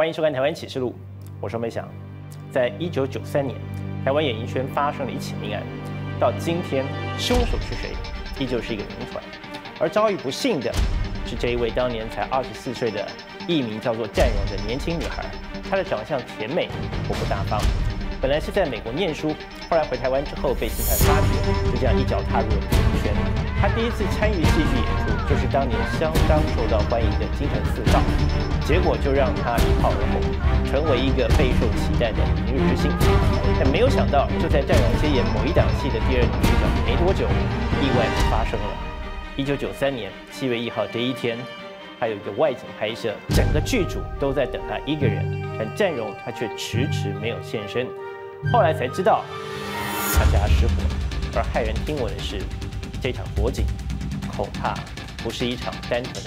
欢迎收看《台湾启示录》，我是梅想。在1993年，台湾演艺圈发生了一起命案，到今天，凶手是谁，依旧是一个谜团。而遭遇不幸的是这一位当年才24岁的艺名叫做战荣的年轻女孩，她的长相甜美，活泼大方。本来是在美国念书，后来回台湾之后被警察发掘，就这样一脚踏入了演艺圈。她第一次参与戏剧演出，就是当年相当受到欢迎的《京城四少》，结果就让她一炮而红，成为一个备受期待的明日之星。但没有想到，就在战荣接演某一档戏的第二女主角没多久，意外就发生了。1993年7月1号这一天，还有一个外景拍摄，整个剧组都在等她一个人，但战荣她却迟迟没有现身。后来才知道，她家失火，而骇人听闻的是，这场火警恐怕不是一场单纯的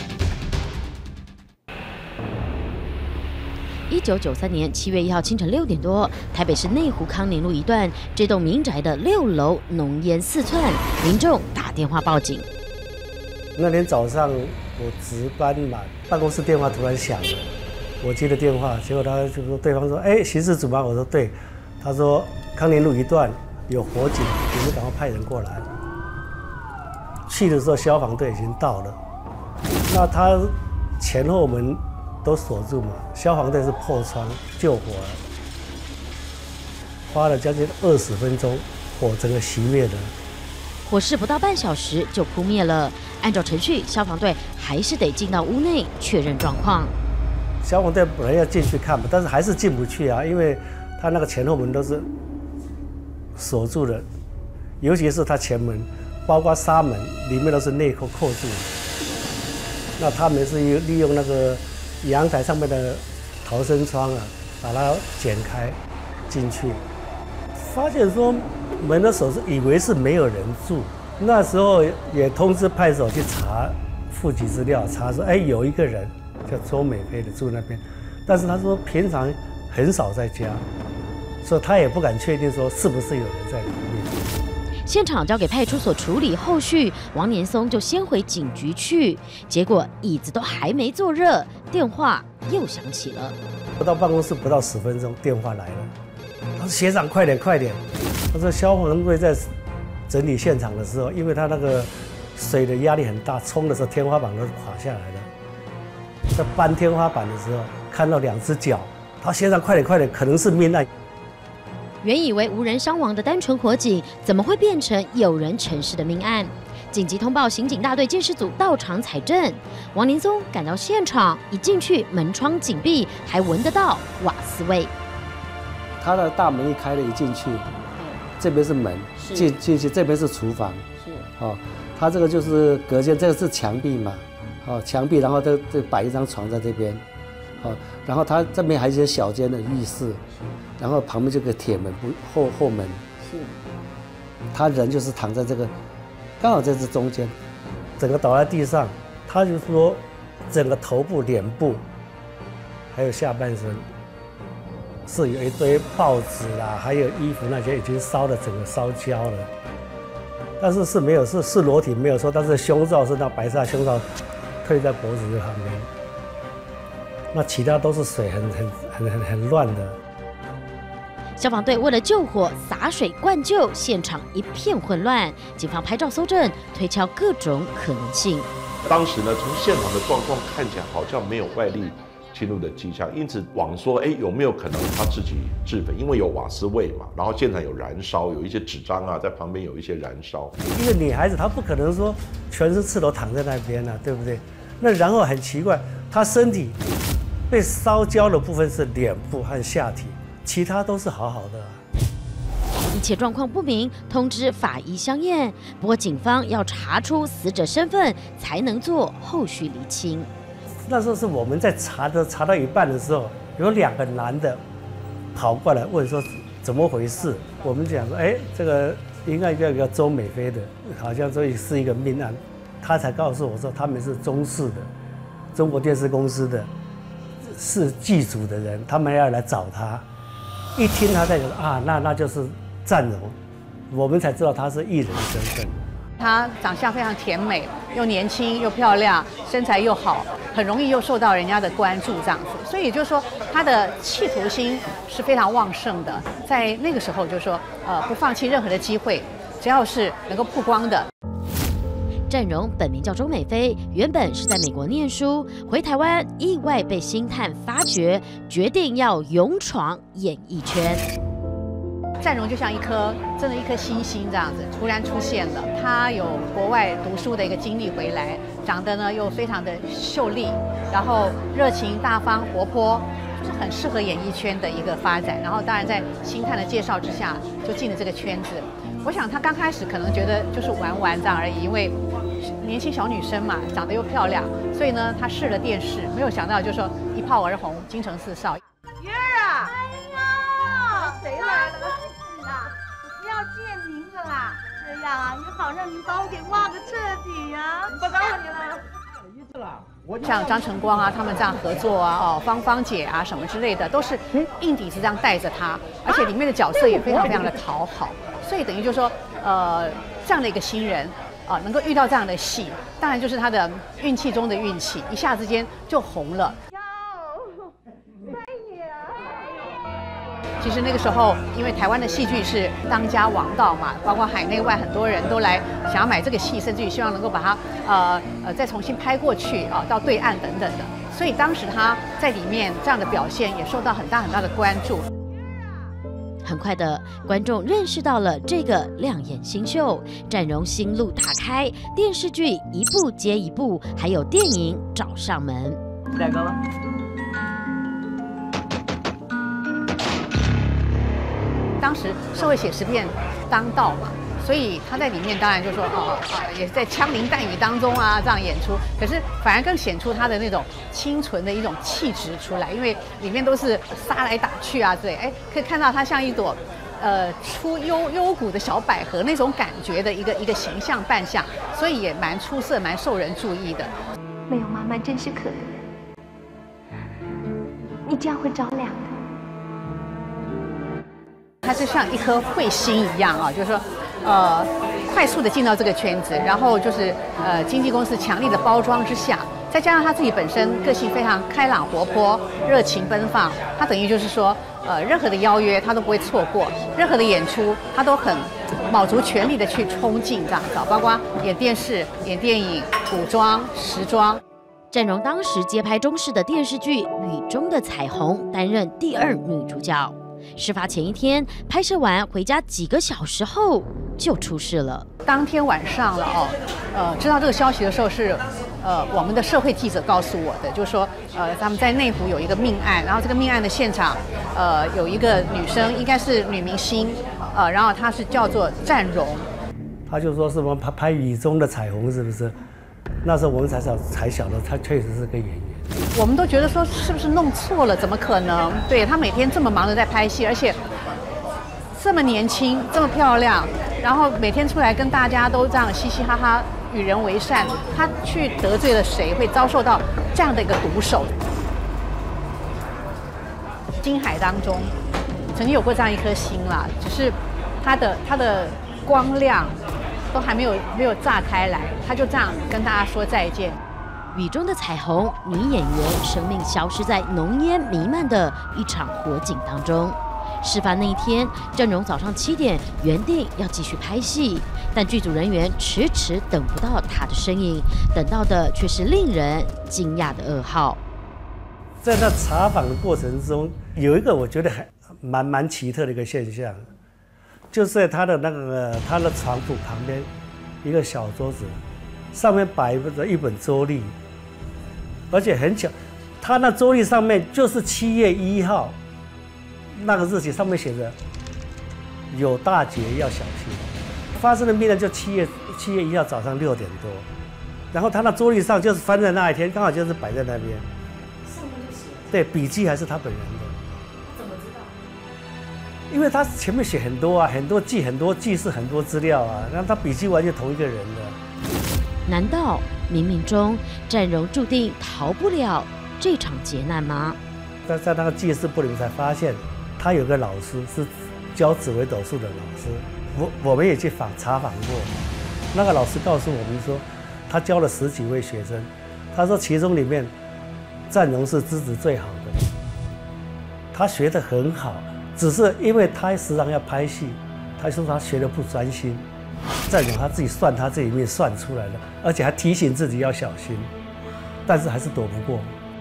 1993年7月1号清晨6点多，台北市内湖康宁路一段这栋民宅的6楼浓烟四窜，民众打电话报警。 那天早上我值班嘛，办公室电话突然响了，我接的电话，结果他就说对方说：“哎，刑事组吗？”我说：“对。”他说：“康宁路一段有火警，你们赶快派人过来。”去的时候，消防队已经到了。那他前后门都锁住嘛，消防队是破窗救火了，花了将近20分钟，火整个熄灭了。 火势不到半小时就扑灭了。按照程序，消防队还是得进到屋内确认状况。 消防队本来要进去看嘛，但是还是进不去啊，因为他那个前后门都是锁住的，尤其是他前门，包括纱门里面都是内扣扣住的。那他们是利用那个阳台上面的逃生窗啊，把它剪开进去，发现说门的锁是以为是没有人住。那时候也通知派出所去查户籍资料，查说哎有一个人叫周美菲的住那边，但是他说平常很少在家，所以他也不敢确定说是不是有人在里面。 现场交给派出所处理后续，王年松就先回警局去，结果椅子都还没坐热，电话又响起了。 我到办公室不到10分钟，电话来了，他说学长快点快点，他说消防队在整理现场的时候，因为他那个水的压力很大，冲的时候天花板都垮下来了。在搬天花板的时候，看到2只脚，他说学长快点快点，可能是命案。 原以为无人伤亡的单纯火警，怎么会变成有人沉尸的命案？紧急通报刑警大队鉴识组到场采证。王年松赶到现场，一进去门窗紧闭，还闻得到瓦斯味。 他的大门一开了，一进去，这边是门，进去这边是厨房，是哦，他这个就是隔间，这个是墙壁嘛，哦，墙壁，然后这摆一张床在这边，哦，然后他这边还有一些小间的浴室。然后旁边这个铁门后门，是，他人就是躺在这个，刚好在这中间，整个倒在地上。他就说，整个头部、脸部，还有下半身，是有一堆报纸啦，还有衣服那些已经烧的整个烧焦了。但是是没有是裸体没有说，但是胸罩是那白纱胸罩，推在脖子这旁边。那其他都是水很乱的。 消防队为了救火，洒水灌救，现场一片混乱。警方拍照搜证，推敲各种可能性。 当时呢，从现场的状况看起来好像没有外力侵入的迹象，因此网说，哎，有没有可能他自己自焚？因为有瓦斯味嘛，然后现场有燃烧，有一些纸张啊在旁边有一些燃烧。 一个女孩子她不可能说全是赤裸躺在那边啊，对不对？那然后很奇怪，她身体被烧焦的部分是脸部和下体。其他都是好好的啊。 一切状况不明，通知法医相验。不过警方要查出死者身份，才能做后续厘清。 那时候是我们在查到一半的时候，有2个男的跑过来问说怎么回事。我们讲说，哎，这个应该叫周美菲的，好像说是一个命案。他才告诉我说他们是中视的，中国电视公司的，是剧组的人，他们要来找他。一听他在讲啊，那就是战荣，我们才知道他是艺人的身份。 她长相非常甜美， 又年轻又漂亮，身材又好，很容易又受到人家的关注这样子。所以就是说，他的企图心是非常旺盛的，在那个时候就是说，不放弃任何的机会，只要是能够曝光的。 郑容本名叫周美菲，原本是在美国念书，回台湾意外被星探发掘，决定要勇闯演艺圈。 郑容就像真的一颗星星这样子，突然出现了。他有国外读书的一个经历回来，长得呢又非常的秀丽，然后热情大方活泼，就是很适合演艺圈的一个发展。然后当然在星探的介绍之下，就进了这个圈子。我想他刚开始可能觉得就是玩玩这样而已，因为年轻小女生嘛，长得又漂亮，所以呢他试了电视，没有想到就是说一炮而红，京城四少。 月儿啊！哎呀，谁来了？不要见您了啦！这样啊，也好让您把我给挖个彻底呀！不招呼你了。意思啦。 像张晨光啊，他们这样合作啊，芳芳姐啊什么之类的，都是硬底子这样带着他，而且里面的角色也非常非常的讨好，所以等于就是说，这样的一个新人能够遇到这样的戏，当然就是他的运气中的运气，一下之间就红了。其实那个时候，因为台湾的戏剧是当家王道嘛，包括海内外很多人都来想要买这个戏，甚至于希望能够把它再重新拍过去啊，到对岸等等的。所以当时他在里面这样的表现也受到很大很大的关注。 很快的，观众认识到了这个亮眼新秀，郑容心路大开，电视剧一部接一部，还有电影找上门。 大哥了。 当时社会写实片当道嘛，所以他在里面当然就说也在枪林弹雨当中啊这样演出，可是反而更显出他的那种清纯的一种气质出来，因为里面都是杀来打去啊之类，可以看到他像一朵出幽谷的小百合那种感觉的一个形象扮相，所以也蛮出色，蛮受人注意的。 没有妈妈真是可怜，你这样会着凉的。 它就像一颗彗星一样啊，就是说，快速的进到这个圈子，然后就是经纪公司强力的包装之下，再加上他自己本身个性非常开朗活泼、热情奔放，他等于就是说，任何的邀约他都不会错过，任何的演出他都很卯足全力的去冲劲这样子，包括演电视、演电影、古装、时装。 郑容当时接拍中视的电视剧《雨中的彩虹》，担任第2女主角。事发前一天，拍摄完回家几个小时后就出事了。 当天晚上了知道这个消息的时候是，我们的社会记者告诉我的，就是说，他们在内湖有一个命案，然后这个命案的现场，有一个女生，应该是女明星，然后她是叫做郑容。 他就说是我们拍《雨中的彩虹》，是不是？那时候我们才晓得她确实是个演员。 我们都觉得说是不是弄错了？怎么可能？对，她每天这么忙的在拍戏，而且这么年轻，这么漂亮，然后每天出来跟大家都这样嘻嘻哈哈，与人为善。她去得罪了谁，会遭受到这样的一个毒手？星海当中曾经有过这样一颗星啦，只是它的光亮都还没有炸开来，她就这样跟大家说再见。 雨中的彩虹，女演员生命消失在浓烟弥漫的一场火警当中。事发那一天，郑容早上7点原定要继续拍戏，但剧组人员迟迟等不到她的身影，等到的却是令人惊讶的噩耗。 在那查访的过程中，有一个我觉得还蛮奇特的一个现象，就是在他的床铺旁边一个小桌子，上面摆着一本周历。而且很巧，他那周历上面就是7月1号那个日期，上面写着有大劫要小心。发生的命案就7月1号早上6点多，然后他那周历上就是翻在那一天，刚好就是摆在那边。上面就写。对，笔记还是他本人的。怎么知道？因为他前面写很多啊，很多记事很多资料啊，然后他笔记完全同一个人的。 难道冥冥中郑容注定逃不了这场劫难吗？ 在那个记事簿里面才发现，他有个老师是教紫微斗数的老师，我们也去查访过。那个老师告诉我们说， 他教了10几位学生，他说其中里面占荣是资质最好的，他学得很好，只是因为他时常要拍戏，他说他学得不专心。占荣他自己算他自己命算出来了，而且还提醒自己要小心，但是还是躲不过。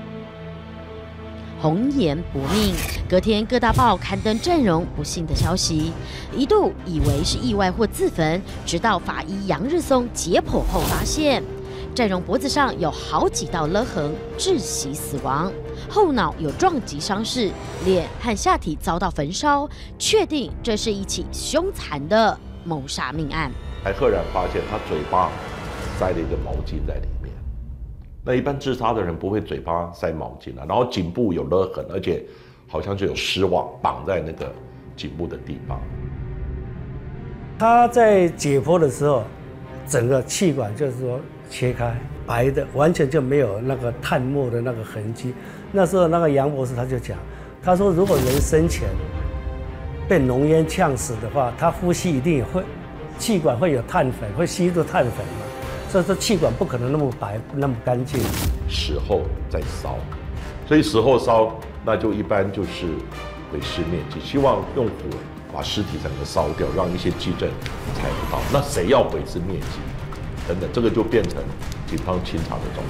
红颜薄命，隔天各大报刊登占荣不幸的消息，一度以为是意外或自焚，直到法医杨日松解剖后发现，占荣脖子上有好几道勒痕，窒息死亡，后脑有撞击伤势，脸和下体遭到焚烧，确定这是一起凶残的谋杀命案。 还赫然发现他嘴巴塞了一个毛巾在里面。那一般自杀的人不会嘴巴塞毛巾啊，然后颈部有勒痕，而且好像就有丝网绑在那个颈部的地方。 他在解剖的时候，整个气管就是说切开，白的，完全就没有那个炭墨的那个痕迹。那时候那个杨博士他就讲，他说如果人生前被浓烟呛死的话，他呼吸一定也会气管会有碳粉，会吸入碳粉嘛。所以说气管不可能那么白那么干净， 死后再烧，所以死后烧那就一般就是毁尸灭迹，希望用火把尸体整个烧掉，让一些迹证猜不到。那谁要毁尸灭迹等等，这个就变成警方清查的重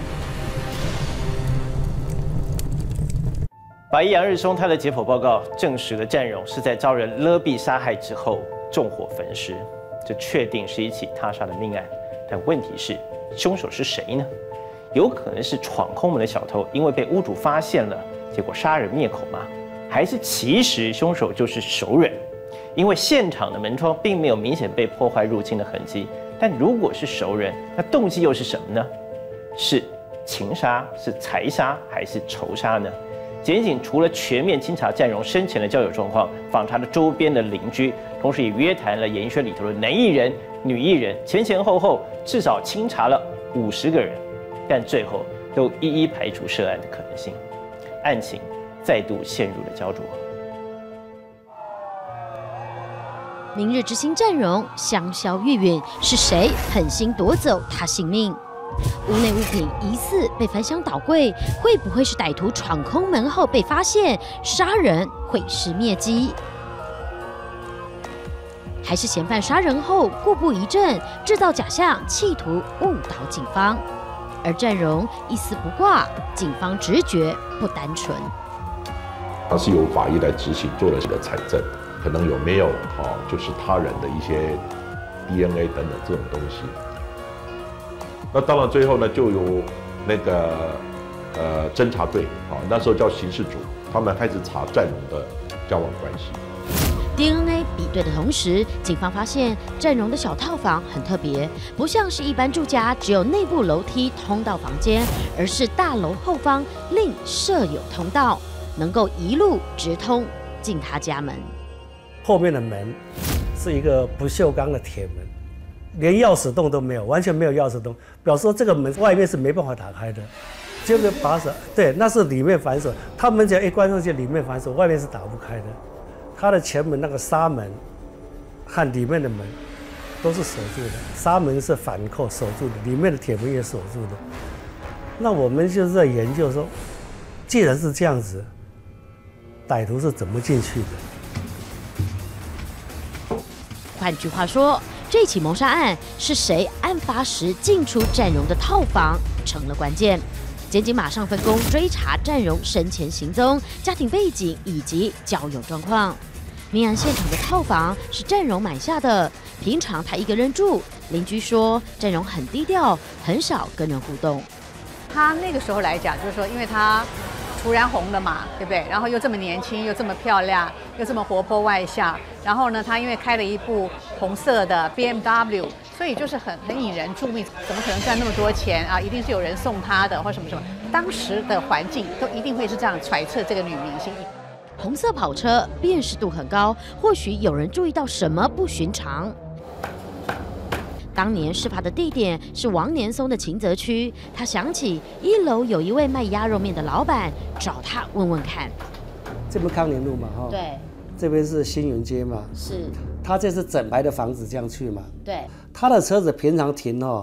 点。 法医杨日松他的解剖报告证实了占荣是在遭人勒毙杀害之后纵火焚尸，这确定是一起他杀的命案。但问题是，凶手是谁呢？有可能是闯空门的小偷，因为被屋主发现了，结果杀人灭口吗？还是其实凶手就是熟人？因为现场的门窗并没有明显被破坏入侵的痕迹。但如果是熟人，那动机又是什么呢？是情杀、是财杀还是仇杀呢？检警除了全面清查占荣生前的交友状况，访查了周边的邻居，同时也约谈了演艺圈里头的男艺人、女艺人，前后至少清查了50个人，但最后都一一排除涉案的可能性，案情再度陷入了焦灼。 明日之星占荣香消玉殒，是谁狠心夺走他性命？屋内物品疑似被翻箱倒柜，会不会是歹徒闯空门后被发现，杀人毁尸灭迹？还是嫌犯杀人后故布疑阵，制造假象，企图误导警方？而占荣一丝不挂，警方直觉不单纯。 他是由法医来执行，做了这个采证，可能有没有就是他人的一些 DNA 等等这种东西。那当然最后呢，就由那个侦查队那时候叫刑事组，他们开始查占荣的交往关系。 DNA 比对的同时，警方发现占荣的小套房很特别，不像是一般住家只有内部楼梯通到房间，而是大楼后方另设有通道，能够一路直通进他家门。 后面的门是一个不锈钢的铁门，连钥匙洞都没有，完全没有钥匙洞，表示说这个门外面是没办法打开的。这个把手，对，那是里面反锁，他们只要一关上去，里面反锁，外面是打不开的。它的前门那个纱门和里面的门都是锁住的，纱门是反扣锁住的，里面的铁门也锁住的。那我们就是在研究说，既然是这样子，歹徒是怎么进去的？ 换句话说，这起谋杀案是谁案发时进出占荣的套房成了关键。检警马上分工追查占荣生前行踪、家庭背景以及交友状况。命案现场的套房是占荣买下的，平常他一个人住。邻居说，占荣很低调，很少跟人互动。 他那个时候来讲，就是说，因为他突然红了嘛，对不对？然后又这么年轻，又这么漂亮，又这么活泼外向。然后呢，他因为开了一部红色的 BMW， 所以就是很引人注目。怎么可能赚那么多钱啊？一定是有人送他的，或什么什么。当时的环境都一定会是这样揣测这个女明星。 红色跑车辨识度很高，或许有人注意到什么不寻常。当年事发的地点是王年松的秦泽区，他想起1楼有一位卖鸭肉面的老板，找他问问看。 这边康宁路嘛， 对， 这边是新云街嘛， 是。 他这是整排的房子这样去嘛， 对。 他的车子平常停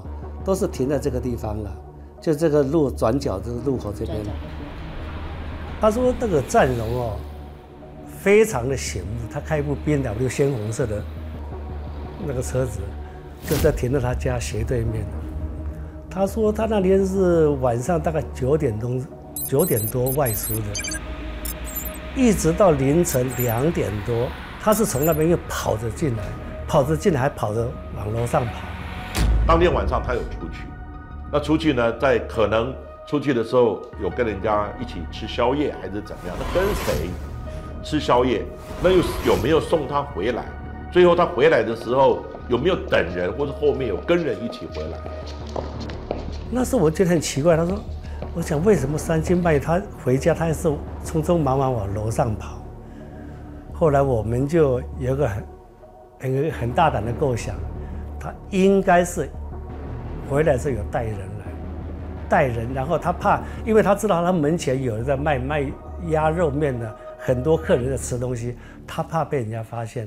都是停在这个地方了，就这个路转角这个路口这边。他说那个占荣哦，非常的醒目，他开一部 BMW 鲜红色的那个车子，就在停在他家斜对面。他说他那天是晚上大概9点多外出的，一直到凌晨2点多，他是从那边又跑着进来还跑着往楼上跑。 当天晚上他有出去，那出去呢，在可能出去的时候有跟人家一起吃宵夜还是怎么样？那跟谁吃宵夜？那又有没有送他回来？最后他回来的时候有没有等人，或者后面有跟人一起回来？ 那时候我觉得很奇怪，他说，我想为什么3更半夜他回家，他还是匆匆忙忙往楼上跑？后来我们就有个很大胆的构想，他应该是回来是有带人，然后他怕，因为他知道他门前有人在卖鸭肉面的，很多客人在吃东西，他怕被人家发现。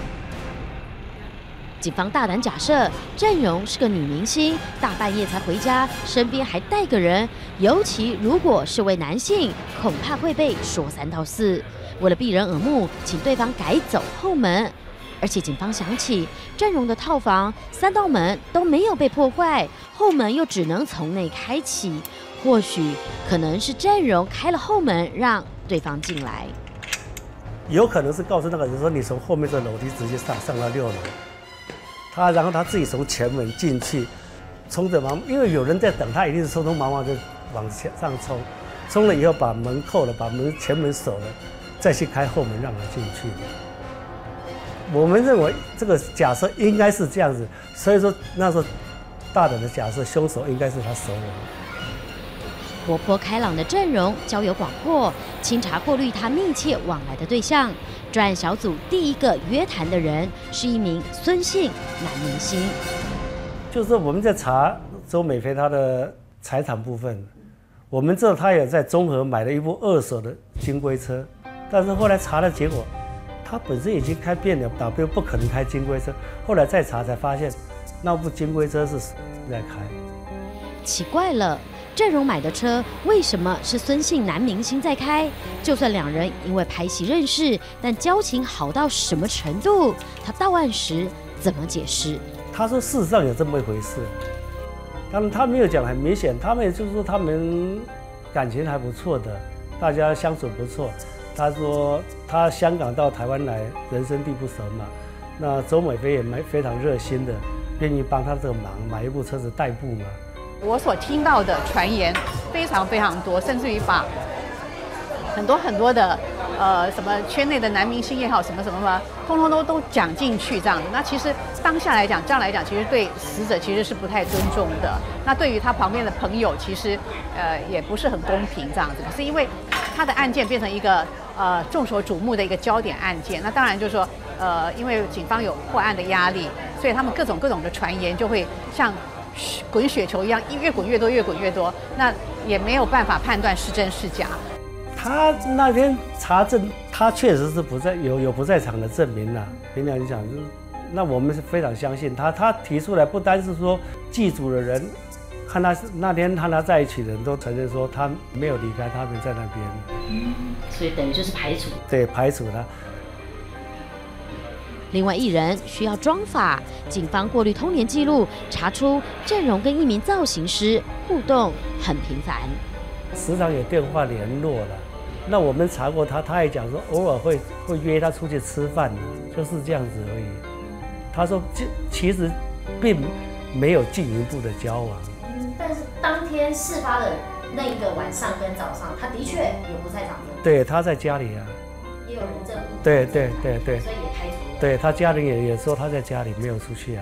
警方大胆假设，占荣是个女明星，大半夜才回家，身边还带个人，尤其如果是位男性，恐怕会被说3道4。为了避人耳目，请对方改走后门。而且警方想起，占荣的套房3道门都没有被破坏，后门又只能从内开启，或许可能是占荣开了后门让对方进来。 有可能是告诉那个人说，你从后面的楼梯直接上到6楼。然后他自己从前门进去，冲着忙，因为有人在等他，一定是匆匆忙忙的往上冲，冲了以后把门扣了，把前门锁了，再去开后门让他进去。我们认为这个假设应该是这样子，所以说那时候大胆的假设，凶手应该是他熟人。 活泼开朗的阵容，交友广阔，清查过滤他密切往来的对象。专案小组第一个约谈的人是一名孙姓男明星。 就是我们在查周美菲她的财产部分，我们知道她也在中和买了一部2手的金龟车，但是后来查的结果，她本身已经开BMW，不可能开金龟车。后来再查才发现，那部金龟车是在开。 奇怪了。阵荣买的车为什么是孙姓男明星在开？就算2人因为拍戏认识，但交情好到什么程度？他到案时怎么解释？ 他说事实上有这么一回事，当然他没有讲很明显，他们也就是说他们感情还不错的，大家相处不错。他说他香港到台湾来，人生地不熟嘛，那周美菲也非常热心的，愿意帮他这个忙，买一部车子代步嘛。 我所听到的传言非常非常多，甚至于把很多的什么圈内的男明星也好，什么通通都讲进去这样子。那其实当下来讲，这样来讲，其实对死者其实是不太尊重的。那对于他旁边的朋友，其实也不是很公平这样子。可是因为他的案件变成一个众所瞩目的一个焦点案件，那当然就是说因为警方有破案的压力，所以他们各种的传言就会像滚雪球一样，越滚越多，那也没有办法判断是真是假。 他那天查证，他确实是有不在场的证明啦。平常讲，那我们是非常相信他。他提出来不单是说祭祖的人和他那天和他在一起的人都承认说他没有离开，他们在那边。 所以等于就是排除。 对，排除他。 另外1人需要装法，警方过滤通联记录，查出阵荣跟一名造型师互动很频繁， 时常有电话联络了。那我们查过他，他也讲说偶尔会约他出去吃饭的，就是这样子而已。他说其实并没有进一步的交往。 但是当天事发的那一个晚上跟早上，他的确有不在场的。 对，他在家里啊。 也有人证物。 对。 所以也排除。 对他家人也说他在家里没有出去啊。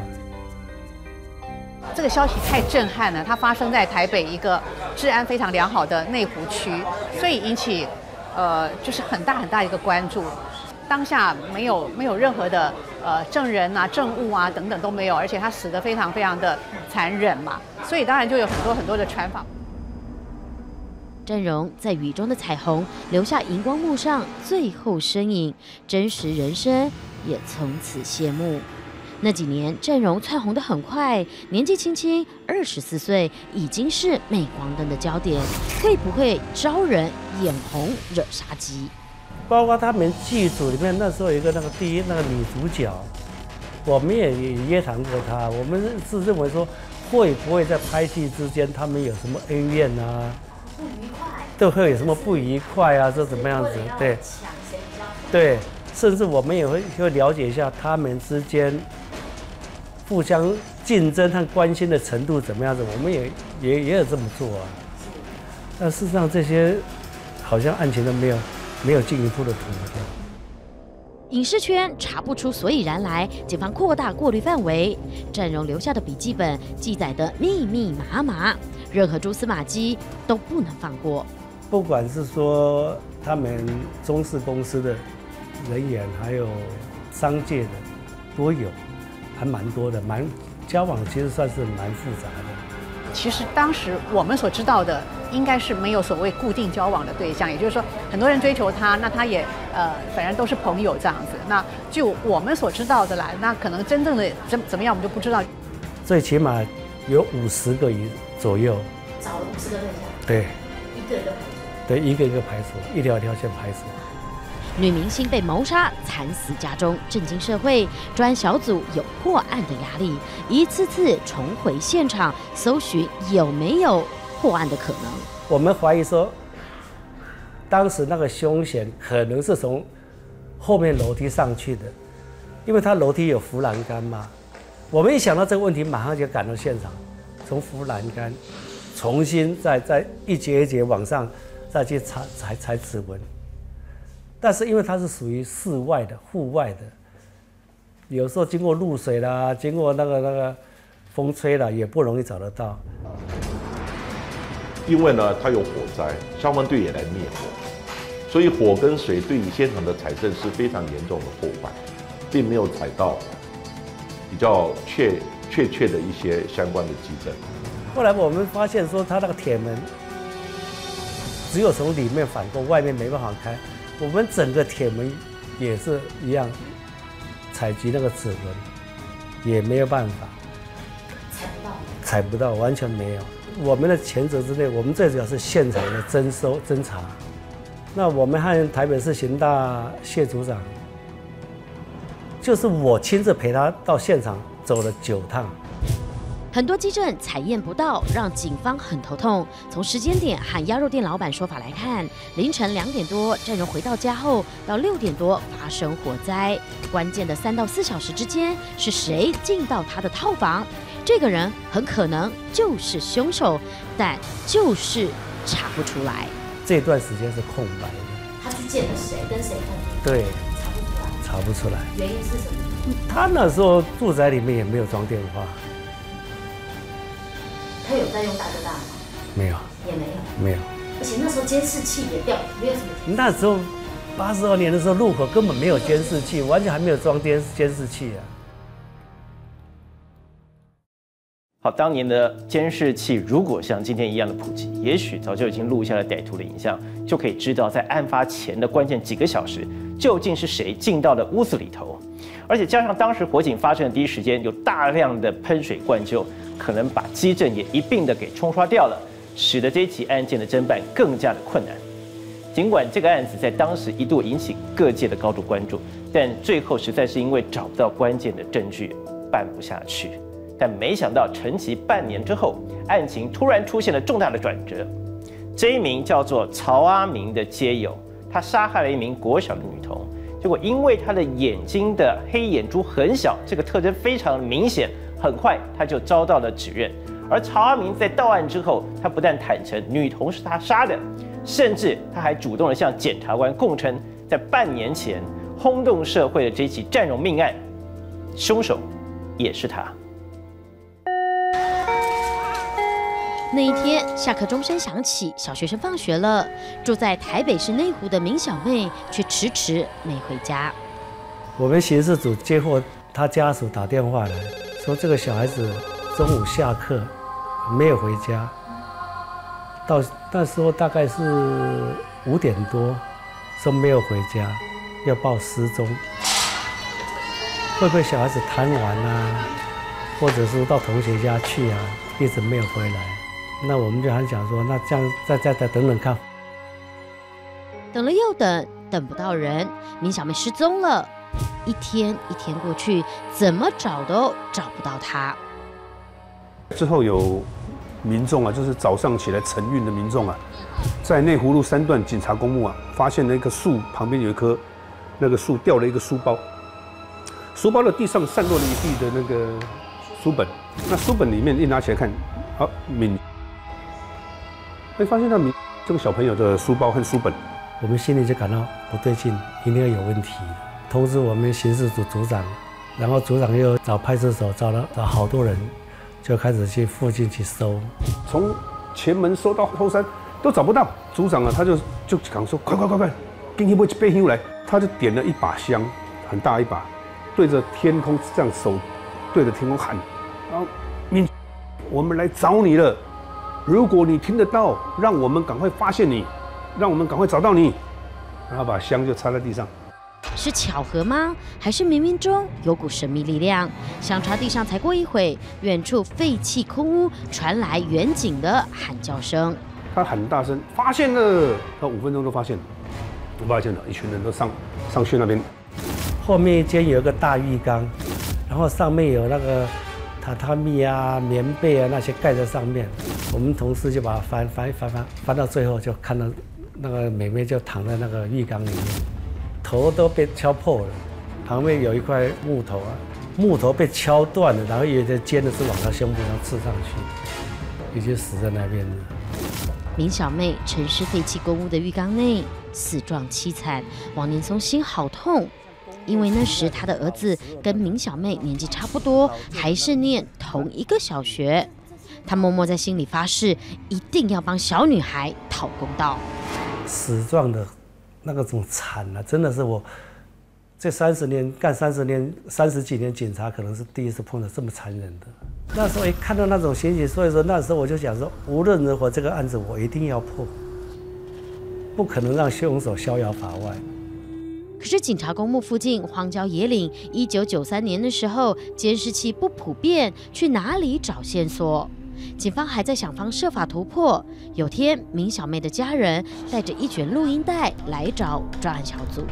这个消息太震撼了，它发生在台北一个治安非常良好的内湖区，所以引起就是很大一个关注。当下没有任何的证人啊、证物啊等等都没有，而且他死得非常的残忍嘛，所以当然就有很多的传法。 阵荣在雨中的彩虹留下荧光幕上最后身影，真实人生也从此谢幕。 那几年阵容窜红得很快，年纪轻轻24岁，已经是镁光灯的焦点，会不会招人眼红惹杀机？ 包括他们剧组里面那时候有一个第一那个女主角，我们也约谈过她，我们是认为说会不会在拍戏之间他们有什么恩怨啊？ 不愉快， 都会有什么不愉快啊？这怎么样子？对，对，甚至我们也会了解一下他们之间互相竞争和关心的程度怎么样子，我们也有这么做啊。但事实上这些好像案情都没有进一步的突破。 影视圈查不出所以然来，警方扩大过滤范围，战荣留下的笔记本记载的密密麻麻，任何蛛丝马迹都不能放过。 不管是说他们中视公司的人员，还有商界的都有，还蛮多的，交往其实算是蛮复杂的。 其实当时我们所知道的，应该是没有所谓固定交往的对象，也就是说，很多人追求他，那他也反正都是朋友这样子。那就我们所知道的啦，那可能真正的怎么样，我们就不知道。 最起码有50个左右。 找了50个对象。 对。 一个一个排除。 对，一个一个排除，一条一条线排除。 女明星被谋杀，惨死家中，震惊社会。专案小组有破案的压力，一次次重回现场搜寻有没有破案的可能。 我们怀疑说，当时那个凶嫌可能是从后面楼梯上去的，因为他楼梯有扶栏杆嘛。我们一想到这个问题，马上就赶到现场，从扶栏杆重新再一节一节往上再去采指纹。但是因为它是属于室外的、户外的，有时候经过露水啦，经过那个风吹啦，也不容易找得到。 因为呢，它有火灾，消防队也来灭火，所以火跟水对于现场的采证是非常严重的破坏，并没有采到比较确的一些相关的基证。 后来我们发现说，它那个铁门只有从里面反过，外面没办法开。我们整个铁门也是一样，采集那个指纹也没有办法，采不到，完全没有。我们的前责之内，我们最主要是现场的侦查。那我们和台北市刑大谢组长，就是我亲自陪他到现场走了9趟。 很多基证采验不到，让警方很头痛。从时间点和鸭肉店老板说法来看，凌晨2点多，战荣回到家后，到6点多发生火灾。关键的3到4小时之间，是谁进到他的套房？这个人很可能就是凶手，但就是查不出来。 这段时间是空白的。 他去见了谁？跟谁碰？ 对， 查不出来。 查不出来。 原因是什么？ 他那时候住宅里面也没有装电话。 他有在用大哥大吗？ 没有， 也没有， 没有。 而且那时候监视器也掉，没有什么。 那时候82年的时候，路口根本没有监视器，完全还没有装监视器啊。 好，当年的监视器如果像今天一样的普及，也许早就已经录下了歹徒的影像，就可以知道在案发前的关键几个小时，究竟是谁进到了屋子里头。而且加上当时火警发生的第一时间有大量的喷水灌救，可能把基证也一并的给冲刷掉了，使得这起案件的侦办更加的困难。尽管这个案子在当时一度引起各界的高度关注，但最后实在是因为找不到关键的证据，办不下去。但没想到沉寂半年之后，案情突然出现了重大的转折。这一名叫做曹阿明的街友，他杀害了一名国小的女童。结果因为他的眼睛的黑眼珠很小，这个特征非常明显，很快他就遭到了指认。而曹阿明在到案之后，他不但坦诚女童是他杀的，甚至他还主动的向检察官供称，在半年前轰动社会的这起战荣命案，凶手也是他。 那一天，下课钟声响起，小学生放学了。住在台北市内湖的明小妹却迟迟没回家。 我们刑事组接获他家属打电话来说，这个小孩子中午下课没有回家，到那时候大概是5点多，说没有回家，要报失踪。 会不会小孩子贪玩啊，或者是到同学家去啊，一直没有回来？那我们就很想说，那这样再等等看。 等了又等，等不到人，明小妹失踪了。一天一天过去，怎么找都找不到她。 之后有民众啊，就是早上起来晨运的民众啊，在内湖路3段警察公墓啊，发现了一个树旁边有一棵那个树掉了一个书包，书包的地上散落了一地的那个书本，那书本里面一拿起来看，啊，会发现到这个小朋友的书包和书本， 我们心里就感到不对劲，一定要有问题。通知我们刑事组组长，然后组长又找派出所找好多人，就开始去附近去搜， 从前门搜到后山都找不到。组长啊，他就讲说，快，给你背香来，他就点了一把香，很大一把，对着天空这样手对着天空喊，然后我们来找你了，如果你听得到，让我们赶快发现你，让我们赶快找到你，然后把香就插在地上。 是巧合吗？还是冥冥中有股神秘力量？香插地上才过一会，远处废弃空屋传来远警的喊叫声。 他喊大声，发现了！他5分钟都发现了，一群人都上去那边。 后面一间有一个大浴缸，然后上面有那个榻榻米啊、棉被啊那些盖在上面。我们同事就把它翻到最后，就看到那个妹妹就躺在那个浴缸里面。头都被敲破了，旁边有一块木头啊，木头被敲断了，然后有的尖的是往他胸部上刺上去，已经死在那边了。 明小妹沉尸废弃公屋的浴缸内，死状凄惨。王年松心好痛，因为那时他的儿子跟明小妹年纪差不多，还是念同一个小学。他默默在心里发誓，一定要帮小女孩讨公道。 死状的那个种惨啊，真的是我这30年干30几年警察，可能是第一次碰到这么残忍的。那时候一看到那种情形，所以说那时候我就想说，无论如何这个案子我一定要破，不可能让凶手逍遥法外。 可是警察公墓附近荒郊野岭，1993年的时候监视器不普遍，去哪里找线索？警方还在想方设法突破。有天，明小妹的家人带着一卷录音带来找专案小组。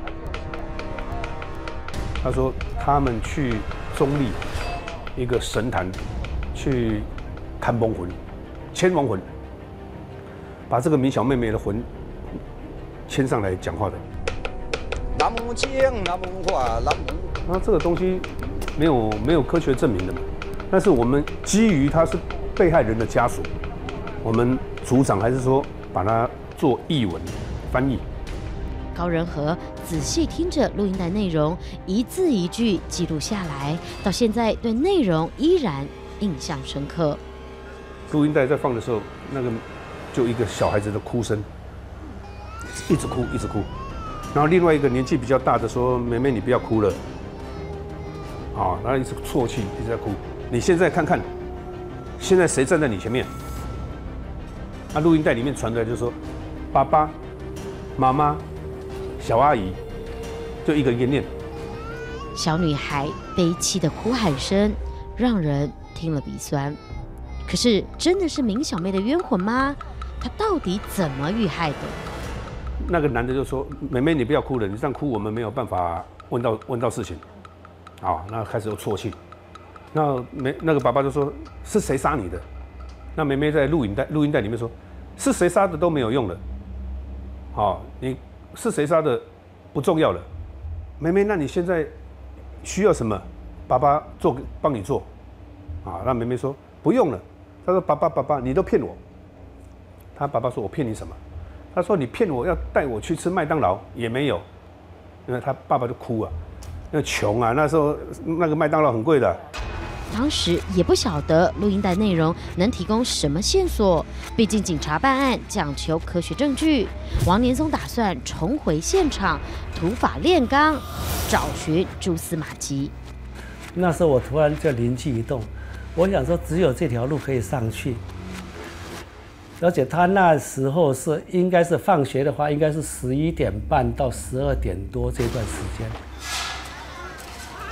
他说他们去中立一个神坛去看亡魂、牵亡魂，把这个明小妹妹的魂牵上来讲话的。南无经，南无话，南无。那这个东西没有科学证明的嘛？但是我们基于他是被害人的家属，我们组长还是说把它做译文翻译。 高仁和仔细听着录音带内容，一字一句记录下来，到现在对内容依然印象深刻。 录音带在放的时候，那个就一个小孩子的哭声，一直哭一直哭。然后另外一个年纪比较大的说：“妹妹，你不要哭了。”啊，然后一直啜泣，一直在哭。你现在看看，现在谁站在你前面？那录音带里面传出来就是说，爸爸、妈妈、小阿姨，就一个一个念。 小女孩悲凄的哭喊声，让人听了鼻酸。可是，真的是明小妹的冤魂吗？她到底怎么遇害的？ 那个男的就说：“妹妹，你不要哭了，你这样哭，我们没有办法问到事情。”啊，那开始又啜泣。那个爸爸就说：“是谁杀你的？”那妹妹在录音带里面说：“是谁杀的都没有用了。好，你是谁杀的不重要了。妹妹，那你现在需要什么？爸爸帮你做。”啊，那妹妹说：“不用了。”她说：“爸爸，你都骗我。”她爸爸说：“我骗你什么？”他说：“你骗我要带我去吃麦当劳，也没有。”因为他爸爸就哭啊，因为穷啊，那时候那个麦当劳很贵的。 当时也不晓得录音带内容能提供什么线索，毕竟警察办案讲求科学证据。王年松打算重回现场，土法炼钢，找寻蛛丝马迹。 那时候我突然就灵机一动，我想说只有这条路可以上去。而且他那时候应该是放学的话，应该是11点半到12点多这段时间。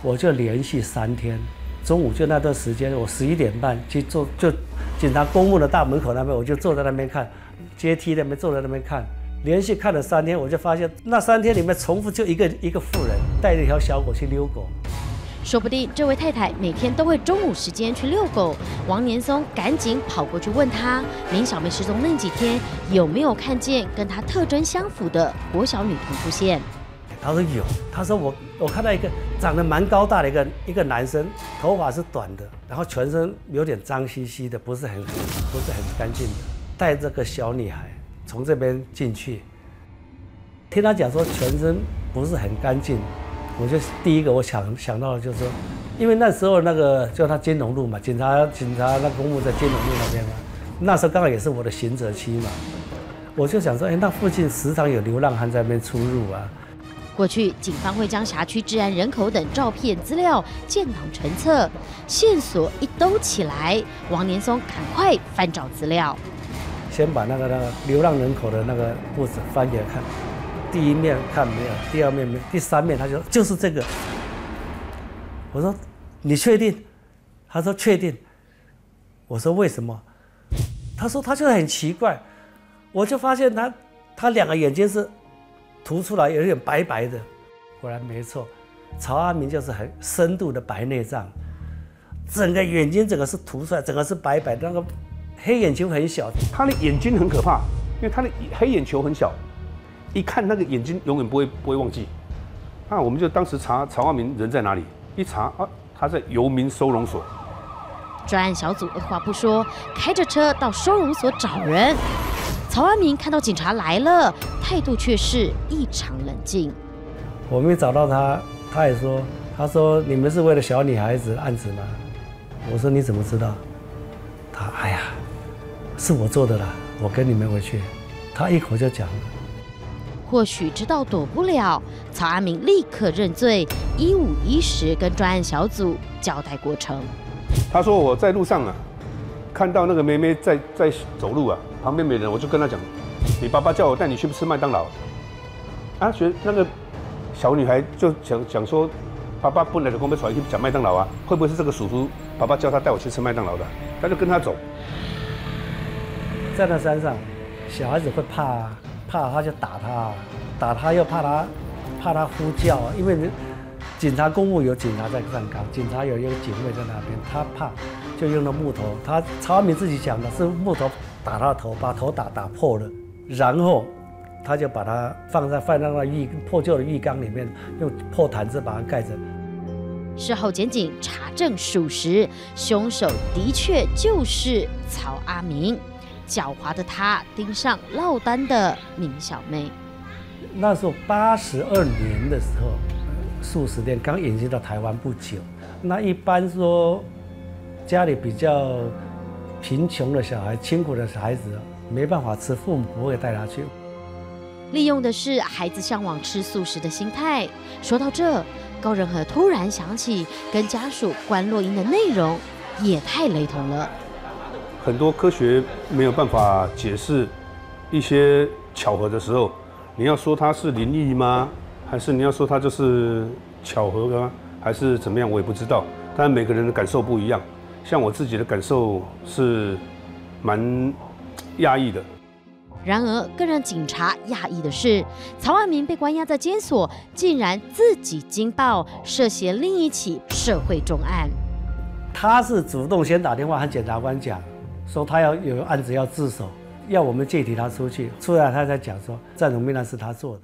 我就连续3天，中午就那段时间，我11点半去做，就警察公墓的大门口那边，我就坐在那边看，阶梯那边坐在那边看，连续看了3天，我就发现那3天里面重复就一个妇人带着一条小狗去遛狗。 说不定这位太太每天都会中午时间去遛狗。王年松赶紧跑过去问他，林小妹失踪那几天有没有看见跟她特征相符的国小女童出现？ 他说有，他说我看到一个长得蛮高大的一个男生，头发是短的，然后全身有点脏兮兮的，不是很干净的，带着个小女孩从这边进去。听他讲说全身不是很干净。我就第一个我想到的就是说，因为那时候那个就他金龙路嘛，警察那公墓在金龙路那边嘛，那时候刚好也是我的行者区嘛，我就想说，那附近时常有流浪汉在那边出入啊。 过去警方会将辖区治安、人口等照片资料建档成册，线索一兜起来，王年松赶快翻找资料， 先把那个流浪人口的那个簿子翻给他看。第1面看没有，第2面没有，第3面他就是这个。我说你确定？他说确定。我说为什么？他说他就很奇怪，我就发现他2个眼睛是凸出来，有点白白的。果然没错，曹阿明就是很深度的白内障，整个眼睛整个是凸出来，整个是白白的，那个黑眼球很小。 他的眼睛很可怕，因为他的黑眼球很小。一看那个眼睛永远不会忘记，那我们就当时查曹阿明人在哪里，一查啊，他在游民收容所。 专案小组二话不说，开着车到收容所找人。曹阿明看到警察来了，态度却是异常冷静。 我没找到他，他也说，他说你们是为了小女孩子案子吗？我说你怎么知道？他哎呀，是我做的啦，我跟你们回去。他一口就讲了。 或许知道躲不了，曹阿明立刻认罪，1、5、1时跟专案小组交代过程。 他说我在路上啊，看到那个妹妹在走路啊，旁边没人，我就跟他讲，你爸爸叫我带你去吃麦当劳。啊，那个小女孩就讲说，爸爸本来就跟我们去讲麦当劳啊，会不会是这个叔叔爸爸叫他带我去吃麦当劳的？他就跟他走。 在那山上，小孩子会怕啊。怕他就打他又怕他呼叫啊，因为警察公墓有警察在站岗，警察有一个警卫在那边，他怕就用了木头，曹阿明自己讲的是木头打他的头，把头打破了，然后他就把他放在那个破旧的浴缸里面，用破毯子把它盖着。 事后检警查证属实，凶手的确就是曹阿明。狡猾的他盯上落单的明小妹。 那时候82年的时候，素食店刚引进到台湾不久。那一般说家里比较贫穷的小孩、辛苦的孩子没办法吃，父母不会带他去。 利用的是孩子向往吃素食的心态。说到这，高仁和突然想起跟家属关落音的内容也太雷同了。 很多科学没有办法解释一些巧合的时候，你要说它是灵异吗？还是你要说它就是巧合吗？还是怎么样？我也不知道。但每个人的感受不一样。像我自己的感受是蛮压抑的。 然而，更让警察讶异的是，曹阿明被关押在监所，竟然自己惊爆涉嫌另一起社会重案。 他是主动先打电话和检察官讲。说他有案子要自首，要我们借提他出去，出来他才讲说占荣命案是他做的。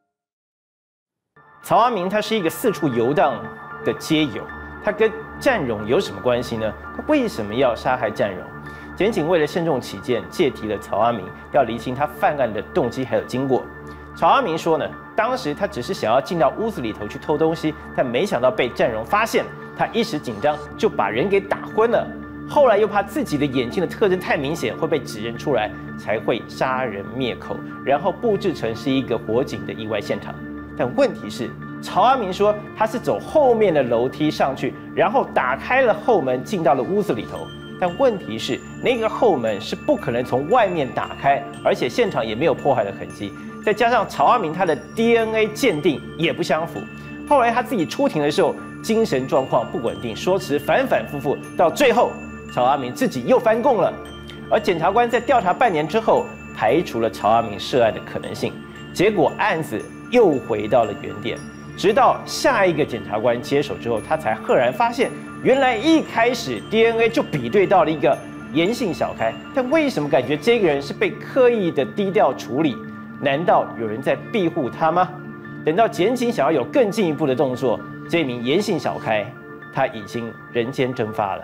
曹阿明他是一个四处游荡的街友，他跟占荣有什么关系呢？他为什么要杀害占荣？检警为了慎重起见，借提了曹阿明，要厘清他犯案的动机还有经过。曹阿明说呢，当时他只是想要进到屋子里头去偷东西，但没想到被占荣发现，他一时紧张就把人给打昏了。后来又怕自己的眼睛的特征太明显会被指认出来，才会杀人灭口，然后布置成是一个火警的意外现场。但问题是，曹阿明说他是走后面的楼梯上去，然后打开了后门进到了屋子里头。但问题是，那个后门是不可能从外面打开，而且现场也没有破坏的痕迹，再加上曹阿明他的 DNA 鉴定也不相符。后来他自己出庭的时候， 精神状况不稳定，说辞反反复复，到最后曹阿明自己又翻供了。而检察官在调查半年之后，排除了曹阿明涉案的可能性，结果案子又回到了原点。直到下一个检察官接手之后，他才赫然发现，原来一开始 DNA 就比对到了一个严姓小开，但为什么感觉这个人是被刻意的低调处理？难道有人在庇护他吗？等到检警想要有更进一步的动作，这名严姓小开他已经人间蒸发了。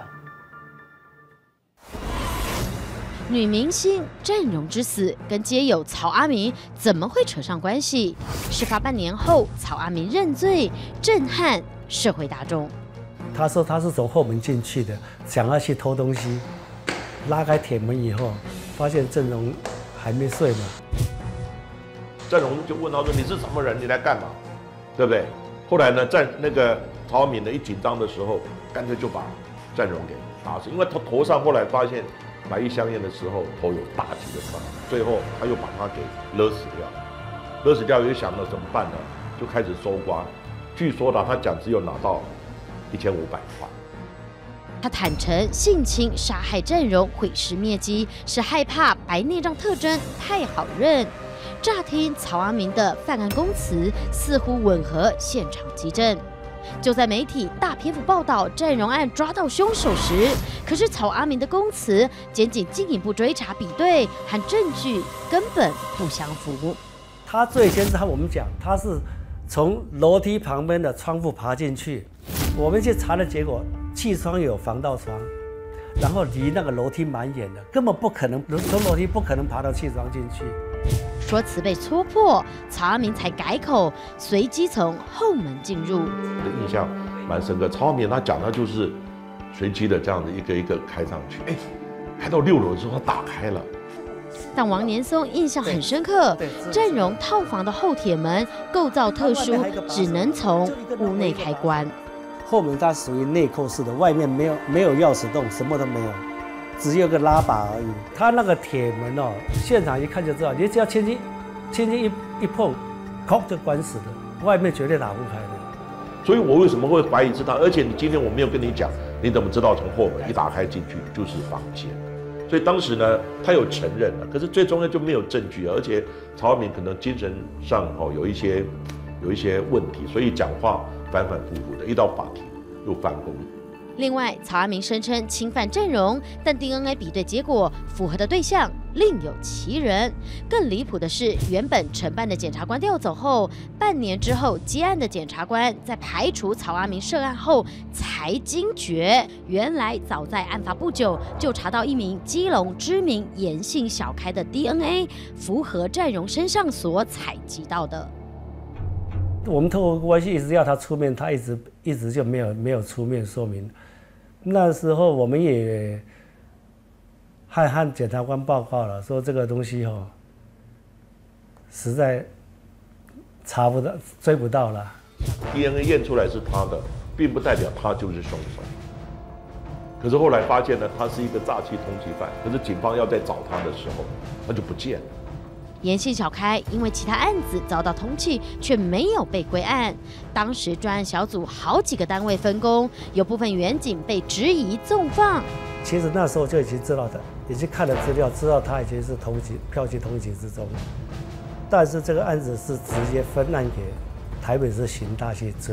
女明星郑容之死跟街友曹阿明怎么会扯上关系？事发半年后，曹阿明认罪，震撼社会大众。 他说他是从后门进去的，想要去偷东西，拉开铁门以后，发现郑容还没睡嘛。 郑容就问他说：“你是什么人？你来干嘛？对不对？”后来呢，在那个曹阿明呢一紧张的时候，干脆就把郑容给打死，因为他头上后来发现买一香烟的时候头有大几的伤，最后他又把他给勒死掉。勒死掉又想了怎么办呢？就开始搜刮。据说呢，他讲只有拿到1500块。 他坦诚性侵杀害郑容，毁尸灭迹，是害怕白内障特征太好认。乍听曹阿明的犯案供词似乎吻合现场迹证。就在媒体大篇幅报道郑容案抓到凶手时，可是曹阿明的供词，检警进一步追查比对，和证据根本不相符。 他最先是我们讲，他是从楼梯旁边的窗户爬进去，我们去查的结果，气窗有防盗窗，然后离那个楼梯蛮远的，根本不可能从楼梯不可能爬到气窗进去。 说辞被戳破，曹阿明才改口，随即从后门进入。 我的印象蛮深刻，曹阿明他讲他就是随机的这样子一个一个开上去，开到6楼的时候他打开了。 但王年松印象很深刻，郑容套房的后铁门构造特殊，只能从屋内开关。 后门它属于内扣式的，外面没有钥匙洞，什么都没有。只有个拉把而已，它那个铁门哦，现场一看就知道，你只要轻轻一碰，哐就关死的，外面绝对打不开的。 所以我为什么会怀疑是他？而且你今天我没有跟你讲，你怎么知道从后门一打开进去就是房间？所以当时呢，他有承认了，可是最终呢就没有证据，而且曹阿明可能精神上有一些问题，所以讲话反反复复的，一到法庭又翻供。 另外，曹阿明声称侵犯郑容，但 DNA 比对结果符合的对象另有其人。更离谱的是，原本承办的检察官调走后，半年之后接案的检察官在排除曹阿明涉案后，才惊觉，原来早在案发不久就查到一名基隆知名严姓小开的 DNA 符合郑容身上所采集到的。 我们透过关系一直要他出面，他一直就没有出面说明。那时候我们也和检察官报告了，说这个东西实在查不到、追不到了。 DNA 验出来是他的，并不代表他就是凶手。可是后来发现呢，他是一个诈欺通缉犯。可是警方要再找他的时候，他就不见了。 严姓小开因为其他案子遭到通缉，却没有被归案。当时专案小组好几个单位分工，有部分员警被质疑纵放。 其实那时候就已经知道的，已经看了资料，知道他已经是票据通缉之中。但是这个案子是直接分案给台北市刑大去追，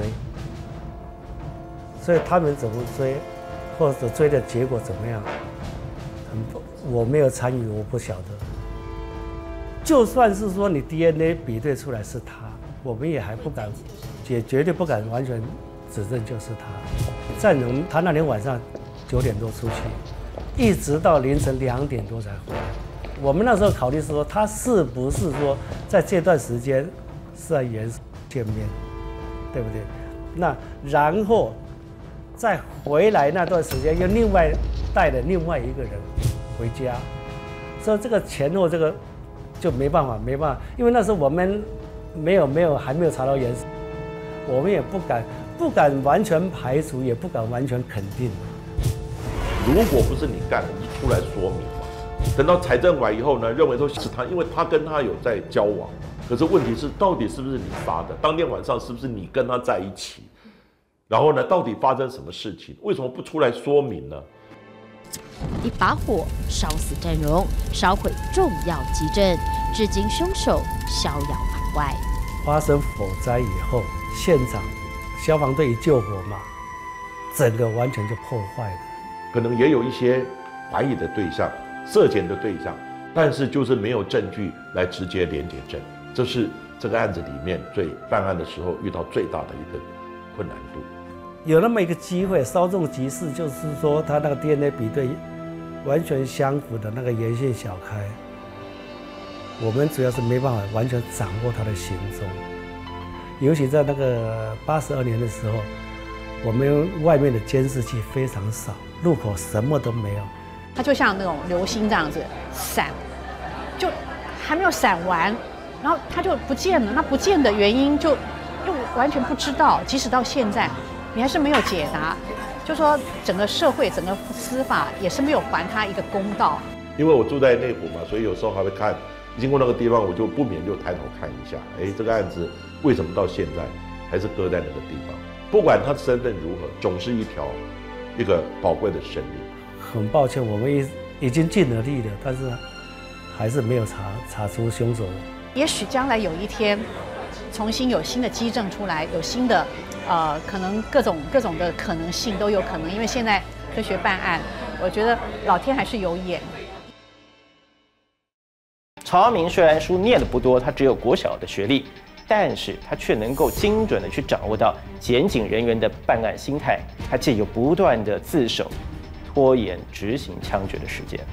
所以他们怎么追，或者追的结果怎么样，我没有参与，我不晓得。就算是说你 DNA 比对出来是他，我们也还不敢，也绝对不敢完全指认就是他。郑容他那天晚上9点多出去，一直到凌晨2点多才回来。我们那时候考虑是说，他是不是说在这段时间是在延时见面，对不对？那然后再回来那段时间又另外带了另外一个人回家，所以这个前后这个。就没办法，因为那时候我们还没有查到严尸，我们也不敢完全排除，也不敢完全肯定。 如果不是你干的，你就出来说明嘛。等到财政完以后呢，认为说是他，因为他跟他有在交往。可是问题是，到底是不是你杀的？当天晚上是不是你跟他在一起？ 然后呢，到底发生什么事情？为什么不出来说明呢？ 一把火烧死郑荣，烧毁重要基证，至今凶手逍遥法外。 发生火灾以后，现场消防队一救火嘛，整个完全就破坏了。 可能也有一些怀疑的对象、涉嫌的对象，但是就是没有证据来直接连结证，这是这个案子里面办案的时候遇到最大的一个困难度。 有那么一个机会，稍纵即逝，就是说他那个 DNA 比对完全相符的那个沿线小开，我们主要是没办法完全掌握他的行踪，尤其在那个82年的时候，我们外面的监视器非常少，路口什么都没有。 它就像那种流星这样子闪，就还没有闪完，然后它就不见了。那不见的原因就又完全不知道，即使到现在，你还是没有解答。就说整个社会、整个司法也是没有还他一个公道。 因为我住在内湖嘛，所以有时候还会看，经过那个地方，我就不免就抬头看一下，这个案子为什么到现在还是搁在那个地方？不管他身份如何，总是一个宝贵的生命。 很抱歉，我们已经尽了力了，但是还是没有查出凶手。 也许将来有一天，重新有新的基证出来，有新的可能各种的可能性都有可能。因为现在科学办案，我觉得老天还是有眼。 曹阿明虽然书念的不多，他只有国小的学历，但是他却能够精准的去掌握到检警人员的办案心态，他借由不断的自首，拖延执行枪决的时间。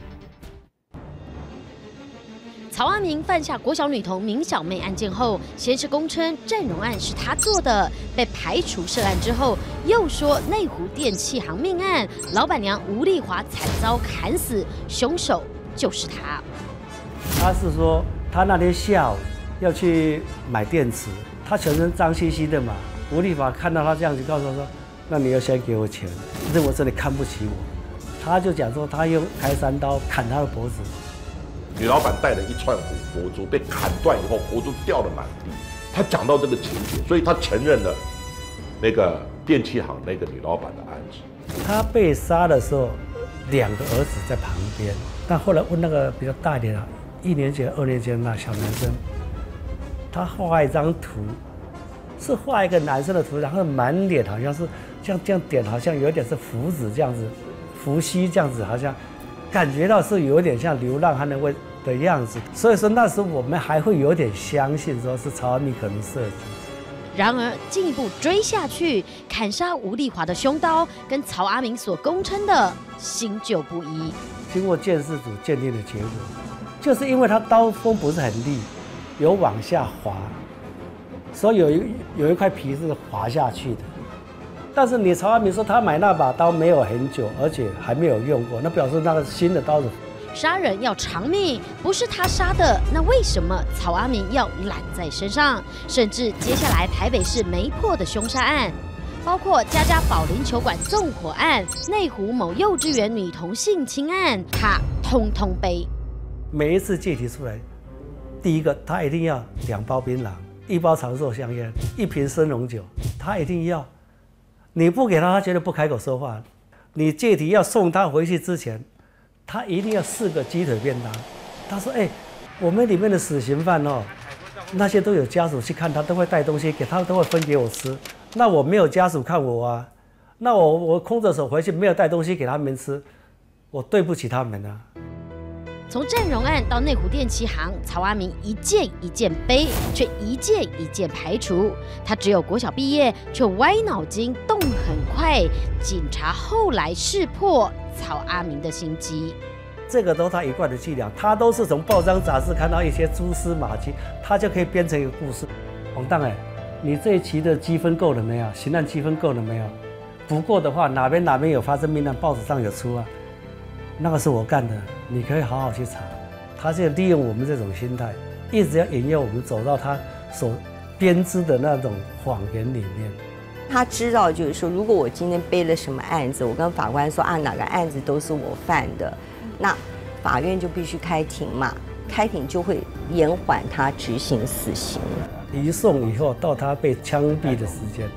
曹阿明犯下国小女童明小妹案件后，先是供称郑荣案是他做的，被排除涉案之后，又说内湖电器行命案，老板娘吴丽华惨遭砍死，凶手就是他。 他是说他那天下午要去买电池，他全身脏兮兮的嘛。吴丽华看到他这样子，告诉他说：“那你要先给我钱，认为这里看不起我。”他就讲说他用开山刀砍他的脖子。 女老板带了一串火烛被砍断以后，火烛掉了满地。他讲到这个情节，所以他承认了那个电器行那个女老板的案子。 他被杀的时候，2个儿子在旁边，但后来问那个比较大一点的1年级、2年级的那小男生，他画一张图，是画一个男生的图，然后满脸好像是这样点，好像有点是福子这样子，伏羲这样子，好像感觉到是有点像流浪汉的样子。所以说那时候我们还会有点相信，说是曹阿明可能设计。 然而进一步追下去，砍杀吴丽华的凶刀跟曹阿明所供称的新旧不一。 经过鉴识组鉴定的结果，就是因为他刀锋不是很利，有往下滑，所以有一块皮是滑下去的。但是你曹阿明说他买那把刀没有很久，而且还没有用过，那表示那个新的刀子。 杀人要偿命，不是他杀的，那为什么曹阿明要揽在身上？甚至接下来台北市没破的凶杀案，包括家家保龄球馆纵火案、内湖某幼稚园女童性侵案，他通通背。 每一次借题出来，第一个他一定要2包槟榔、1包长寿香烟、1瓶生龙酒，他一定要。你不给他，他绝对不开口说话。你借题要送他回去之前，他一定要4个鸡腿便当。他说：“我们里面的死刑犯哦，那些都有家属去看他，都会带东西给他，都会分给我吃。那我没有家属看我啊，那我空着手回去，没有带东西给他们吃，我对不起他们啊。” 从郑荣案到内湖电器行，曹阿明一件一件背，却一件一件排除。他只有国小毕业，却歪脑筋，动很快。警察后来识破曹阿明的心机， 这个都是他一贯的伎俩，他都是从报章杂志看到一些蛛丝马迹，他就可以编成一个故事。王大你这一期的积分够了没有？刑案积分够了没有？不够的话，哪边有发生命案，报纸上有出啊。那个是我干的，你可以好好去查。他是利用我们这种心态，一直要引诱我们走到他所编织的那种谎言里面。 他知道，就是说，如果我今天背了什么案子，我跟法官说哪个案子都是我犯的，那法院就必须开庭嘛，开庭就会延缓他执行死刑。 移送以后到他被枪毙的时间，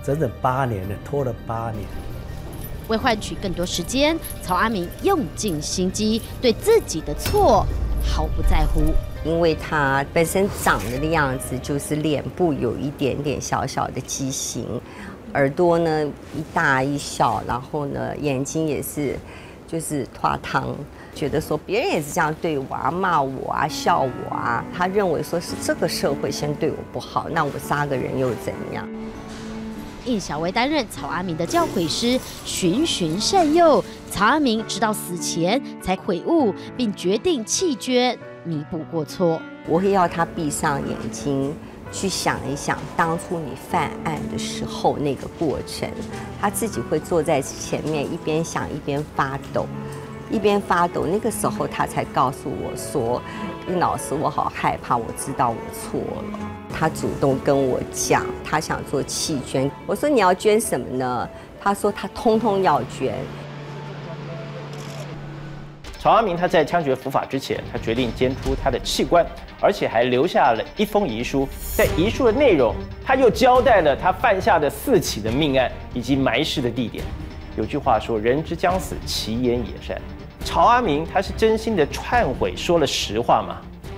整整8年了，拖了8年。 为换取更多时间，曹阿明用尽心机，对自己的错毫不在乎。 因为他本身长得的样子就是脸部有一点点小小的畸形，耳朵呢一大一小，然后呢眼睛也是就是脱汤，觉得说别人也是这样对我啊，骂我啊，笑我啊，他认为说是这个社会先对我不好，那我杀个人又怎样？ 应小薇担任曹阿明的教诲师，循循善诱。曹阿明直到死前才悔悟，并决定弃捐，弥补过错。 我会要他闭上眼睛，去想一想当初你犯案的时候那个过程。他自己会坐在前面，一边想一边发抖，一边发抖。那个时候他才告诉我说：“殷老师，我好害怕，我知道我错了。”他主动跟我讲，他想做弃捐。我说你要捐什么呢？他说他通通要捐。 曹阿明他在枪决伏法之前，他决定捐出他的器官，而且还留下了一封遗书。在遗书的内容，他又交代了他犯下的4起的命案以及埋尸的地点。有句话说：“人之将死，其言也善。”曹阿明他是真心的忏悔，说了实话吗？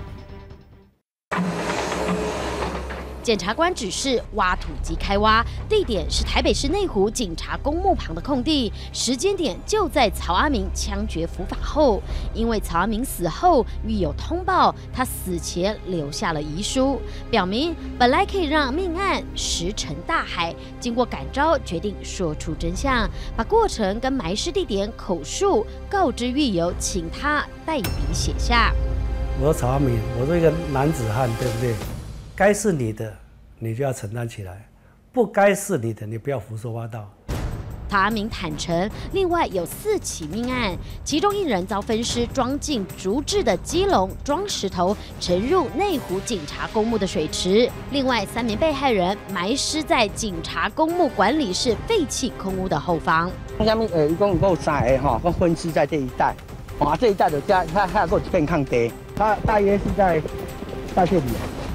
检察官指示挖土机开挖，地点是台北市内湖警察公墓旁的空地，时间点就在曹阿明枪决伏法后。因为曹阿明死后狱友通报，他死前留下了遗书，表明本来可以让命案石沉大海，经过感召，决定说出真相，把过程跟埋尸地点口述告知狱友，请他代笔写下。 我说曹阿明，我是一个男子汉，对不对？该是你的，你就要承担起来；不该是你的，你不要胡说八道。 曹阿明坦承，另外有4起命案，其中1人遭分尸装进竹制的鸡笼装石头，沉入内湖警察公墓的水池；另外3名被害人埋尸在警察公墓管理室废弃空屋的后方。 下面一共有3个哈，都分尸在这一带。这一带的家，它还有一片空地，它大约是在这里。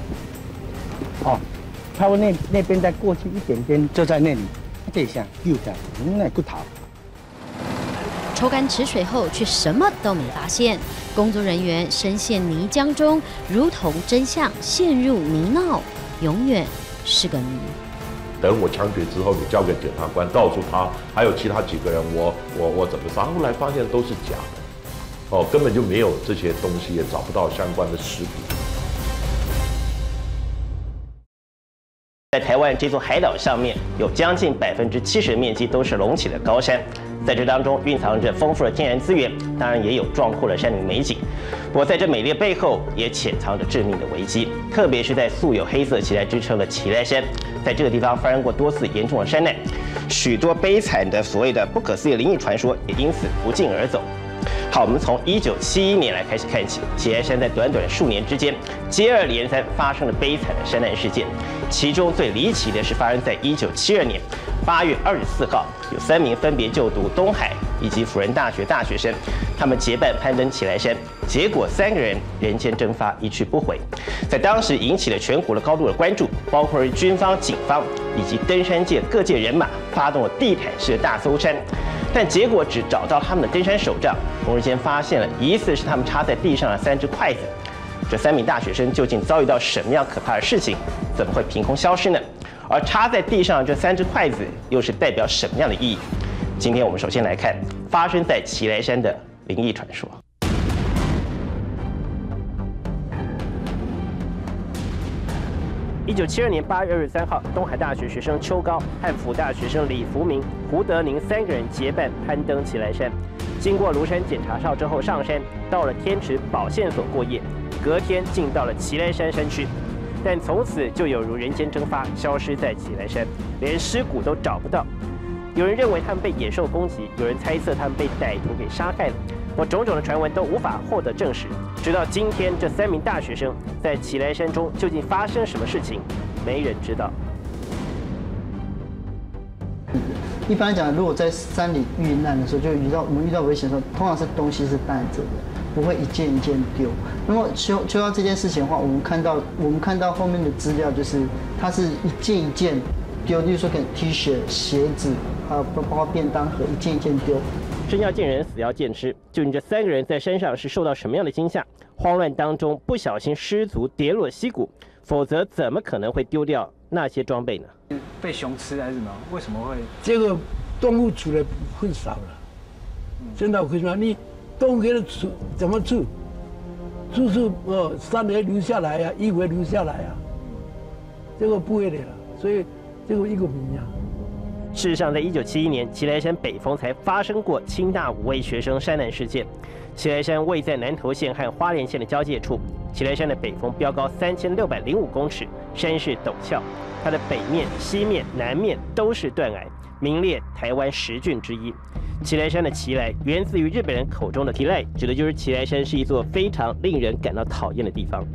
他们那边再过去一点点，就在那里，这下又在那骨头。 抽干池水后，却什么都没发现。工作人员深陷泥浆中，如同真相陷入泥淖，永远是个谜。 等我枪决之后，你交给检察官，告诉他还有其他几个人，我怎么杀？后来发现都是假的，根本就没有这些东西，也找不到相关的尸体。 在台湾这座海岛上面，有将近70%的面积都是隆起的高山，在这当中蕴藏着丰富的天然资源，当然也有壮阔的山林美景。不过在这美丽的背后，也潜藏着致命的危机，特别是在素有黑色奇来之称的奇来山，在这个地方发生过多次严重的山难，许多悲惨的所谓的不可思议的灵异传说也因此不胫而走。好，我们从1971年来开始看起，奇来山在短短数年之间，接二连三发生了悲惨的山难事件。其中最离奇的是发生在1972年8月24号，有3名分别就读东海以及辅仁大学大学生，他们结伴攀登奇来山，结果3个人人间蒸发，一去不回。在当时引起了全国的高度的关注，包括军方、警方以及登山界各界人马发动了地毯式的大搜山。但结果只找到他们的登山手杖，同时间发现了疑似是他们插在地上的3只筷子。这3名大学生究竟遭遇到什么样可怕的事情？怎么会凭空消失呢？而插在地上的这3只筷子又是代表什么样的意义？今天我们首先来看发生在奇来山的灵异传说。1972年8月23号，东海大学学生邱高和辅大学生李福明、胡德宁3个人结伴攀登奇来山。经过庐山检查哨之后上山，到了天池保线所过夜，隔天进到了奇来山山区。但从此就有如人间蒸发，消失在奇来山，连尸骨都找不到。有人认为他们被野兽攻击，有人猜测他们被歹徒给杀害了。种种的传闻都无法获得证实。直到今天，这3名大学生在奇来山中究竟发生什么事情，没人知道。 一般来讲，如果在山里遇难的时候，我们遇到危险的时候，通常是东西是带着的，不会一件一件丢。那么修到这件事情的话，我们看到后面的资料，就是它是一件一件丢，例如说给 T 恤、鞋子，还有包括便当盒，一件一件丢。 生要见人，死要见尸。究竟这3个人在山上是受到什么样的惊吓？慌乱当中不小心失足跌落溪谷，否则怎么可能会丢掉那些装备呢？ 被熊吃还是什么？为什么会？ 这个动物处的很少了。现在我跟你说，你动物给它处怎么处？处山会留下来呀，衣会留下来呀，这个不会的了。所以这个一个谜呀。 事实上，在1971年，奇莱山北峰才发生过清大5位学生山难事件。奇莱山位在南投县和花莲县的交界处。奇莱山的北峰标高3605公尺，山势陡峭，它的北面、西面、南面都是断崖，名列台湾10峻之一。奇莱山的奇莱源自于日本人口中的奇莱，指的就是奇莱山是一座非常令人感到讨厌的地方。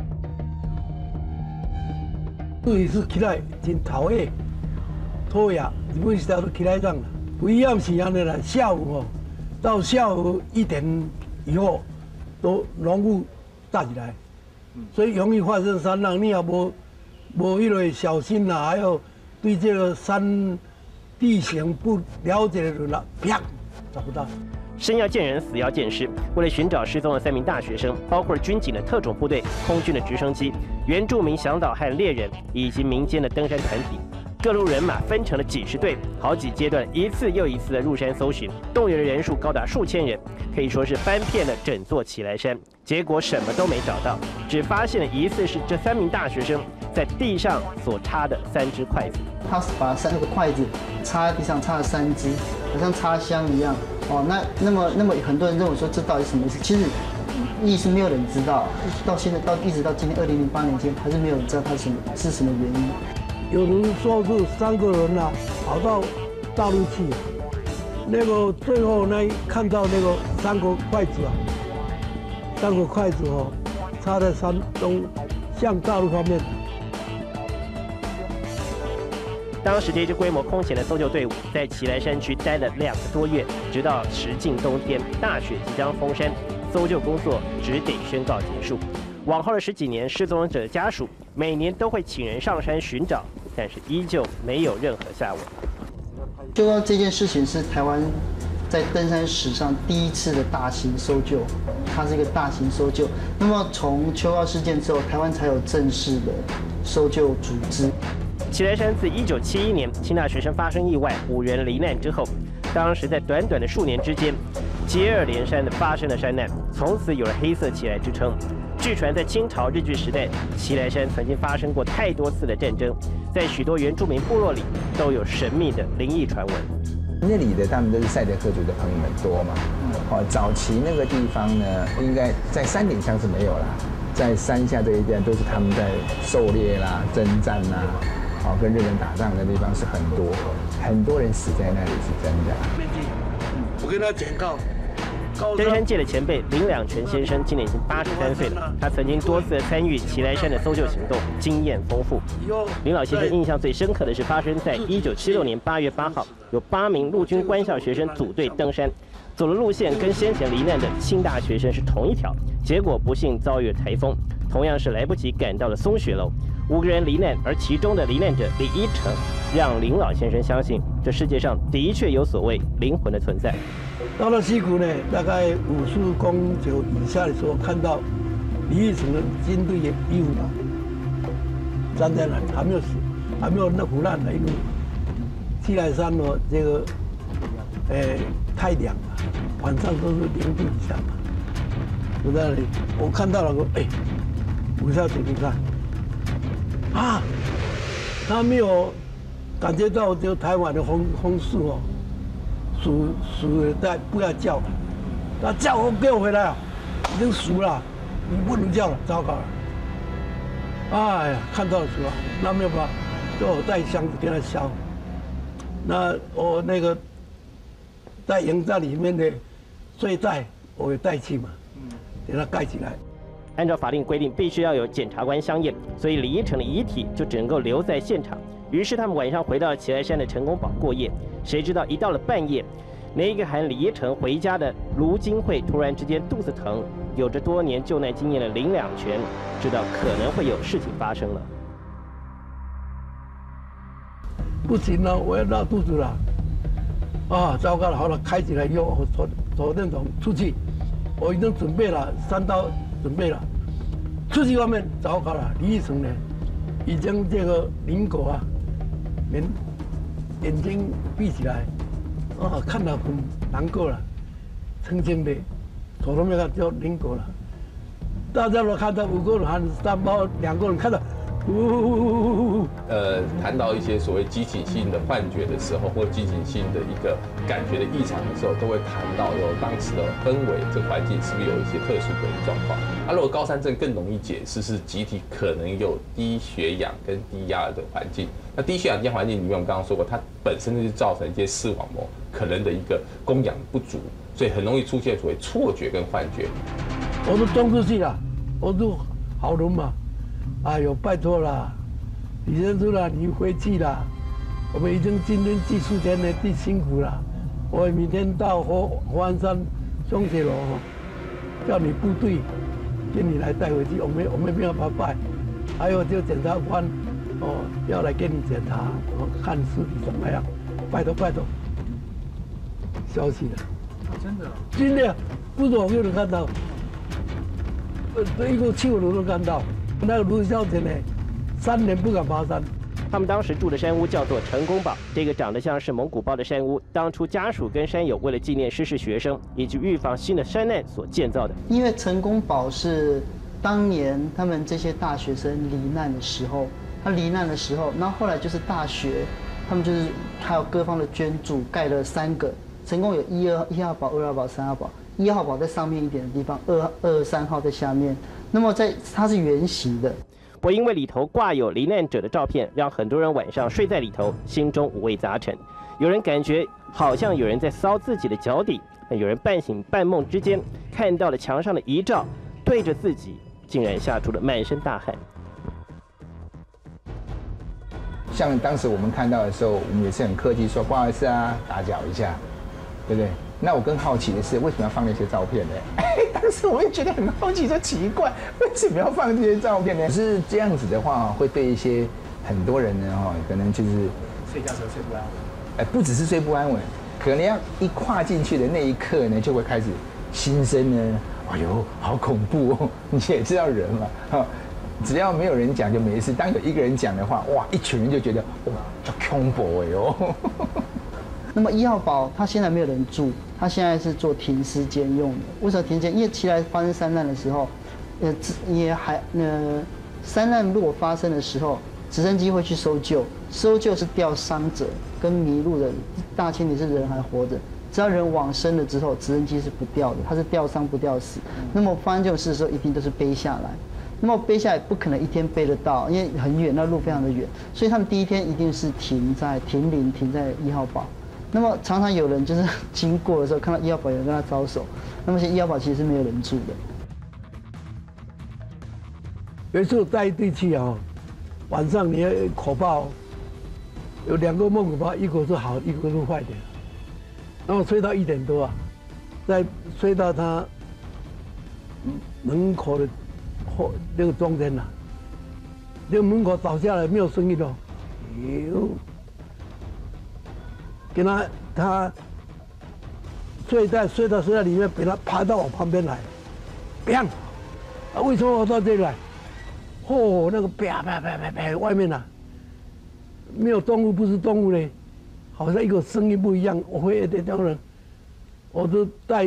这里是奇莱，真讨厌。讨厌，日本时代都起来上了。不一样是安尼啦，下午到下午1点以后，都浓雾大起来，所以容易发生山难。你也无迄个小心啦，还有对这个山地形不了解的人啦，啪，找不到。 生要见人，死要见尸。为了寻找失踪的3名大学生，包括军警的特种部队、空军的直升机、原住民向导和猎人，以及民间的登山团体。各路人马分成了几十队，好几阶段，一次又一次的入山搜寻，动员的人数高达数千人，可以说是翻遍了整座奇莱山。结果什么都没找到，只发现了疑似是这3名大学生在地上所插的3只筷子。 他把那个筷子插在地上，插了3只，好像插香一样。那么很多人认为说这到底什么意思？其实意思没有人知道，到现在一直到今天2008年间，还是没有人知道它是什么原因。 有人说是3个人啊，跑到大陆去，那个最后看到那个3个筷子啊，3个筷子插在山东向大陆方面。 当时这支规模空前的搜救队伍在奇莱山区待了2个多月，直到时近冬天，大雪即将封山，搜救工作只得宣告结束。往后的10几年，失踪者的家属每年都会请人上山寻找，但是依旧没有任何下文。 秋高这件事情是台湾在登山史上第1次的大型搜救，它是一个大型搜救。那么从秋高事件之后，台湾才有正式的搜救组织。 奇莱山自1971年清大学生发生意外5人罹难之后，当时在短短的数年之间，接二连三的发生了山难，从此有了黑色奇莱之称。据传在清朝日据时代，奇莱山曾经发生过太多次的战争，在许多原住民部落里都有神秘的灵异传闻。 那里的他们都是赛德克族的朋友们多嘛，早期那个地方呢，应该在山顶上是没有啦，在山下这一带都是他们在狩猎啦、征战啦，跟日本打仗的地方是很多人死在那里是真的。 我跟他简告。 登山界的前辈林两全先生今年已经83岁了，他曾经多次参与奇莱山的搜救行动，经验丰富。林老先生印象最深刻的是发生在1976年8月8号，有8名陆军官校学生组队登山，走的路线跟先前罹难的清大学生是同一条，结果不幸遭遇台风，同样是来不及赶到了松雪楼，5个人罹难，而其中的罹难者李一成，让林老先生相信这世界上的确有所谓灵魂的存在。 到了溪谷呢，大概50公尺以下的时候，看到李一成的军队的衣服站在那里，还没有死，还没有那腐烂的，因为奇莱山这个太凉了，晚上都是0度以下嘛。我在那里，我看到了，我下去你看，他没有感觉到就台湾的风势鼠在不要叫，他叫给我回来啊，已经熟了，你不能叫了，糟糕了。哎呀，看到了是吧？那没有办法，就我带箱子给他烧。那我那个在营帐里面的睡袋，我也带去嘛，给它盖起来。 按照法令规定，必须要有检察官相验，所以李一成的遗体就只能够留在现场。于是他们晚上回到奇莱山的成功堡过夜。谁知道一到了半夜，那个喊李一成回家的卢金惠突然之间肚子疼，有着多年救难经验的林两全知道可能会有事情发生了。 不行了，我要拉肚子了。啊，糟糕了，好了，开起来以后，手电筒出去，我已经准备了3刀，准备了。出去外面，糟糕了，李义成呢，已经这个林狗啊，眼睛闭起来，啊，看到很难过了，曾经的手都没看就林狗了。大家都看到5个人喊3包，2个人看到。 谈到一些所谓激起性的幻觉的时候，或激起性的一个感觉的异常的时候，都会谈到有当时的氛围，这个环境是不是有一些特殊的状况？如果高山症更容易解释是集体可能有低血氧跟低压的环境。那低血氧低压环境里面，我们刚刚说过，它本身就造成一些视网膜可能的一个供氧不足，所以很容易出现所谓错觉跟幻觉。 我都装出去了，我都好人嘛。哎呦，拜托啦，李先生啦，你回去啦。我们已经今天第4天了，第辛苦了。我明天到火鞍山松铁楼，叫你部队给你来带回去。我们没有办法拜，还有就检察官要来给你检查，看尸体怎么样。拜托拜托，消息了， 真的真的，不是我有人看到，一个7楼都看到。那个卢小姐呢，3年不敢爬山。 他们当时住的山屋叫做成功堡，这个长得像是蒙古包的山屋，当初家属跟山友为了纪念失事学生以及预防新的山难所建造的。 因为成功堡是当年他们这些大学生罹难的时候，然后后来就是大学，他们就是还有各方的捐助，盖了3个，总共有1号堡、2号堡、3号堡。1号堡在上面一点的地方，223号在下面。那么它是圆形的。 我因为里头挂有罹难者的照片，让很多人晚上睡在里头，心中五味杂陈。有人感觉好像有人在搔自己的脚底，有人半醒半梦之间看到了墙上的遗照，对着自己，竟然吓出了满身大汗。 像当时我们看到的时候，我们也是很客气说不好意思啊，打搅一下，对不对？那我更好奇的是，为什么要放那些照片呢？当时我也觉得很好奇，说奇怪，为什么要放这些照片呢？可是这样子的话，会对一些很多人呢，可能就是睡觉时候睡不安稳。 不只是睡不安稳，可能要一跨进去的那一刻呢，就会开始心生呢，哎呦，好恐怖哦！你也知道人嘛，只要没有人讲就没事，当有一个人讲的话，哇，一群人就觉得哇，叫恐怖哎哦。 那么1号堡它现在没有人住，它现在是做停尸间用的。为什么停尸间？因为奇莱发生山难的时候，山难如果发生的时候，直升机会去搜救，搜救是吊伤者跟迷路的，大前提是人还活着。只要人往生了之后，直升机是不吊的，它是吊伤不吊死。那么发生这种事的时候，一定都是背下来。那么背下来不可能一天背得到，因为很远，那路非常的远，所以他们第一天一定是停在1号堡。那么常常有人就是经过的时候看到1号堡有人跟他招手，那么1号堡其实是没有人住的。 有一次带一队去晚上你要口爆，有2个蒙古包，一个是好，一个是坏的。然后睡到1点多再睡到他门口的那个中间那个门口倒下来没有声音的，给他睡在里面，给他爬到我旁边来，砰！为什么我到这里来？那个啪，外面没有动物，不是动物嘞，好像一个声音不一样。我会当然，我都带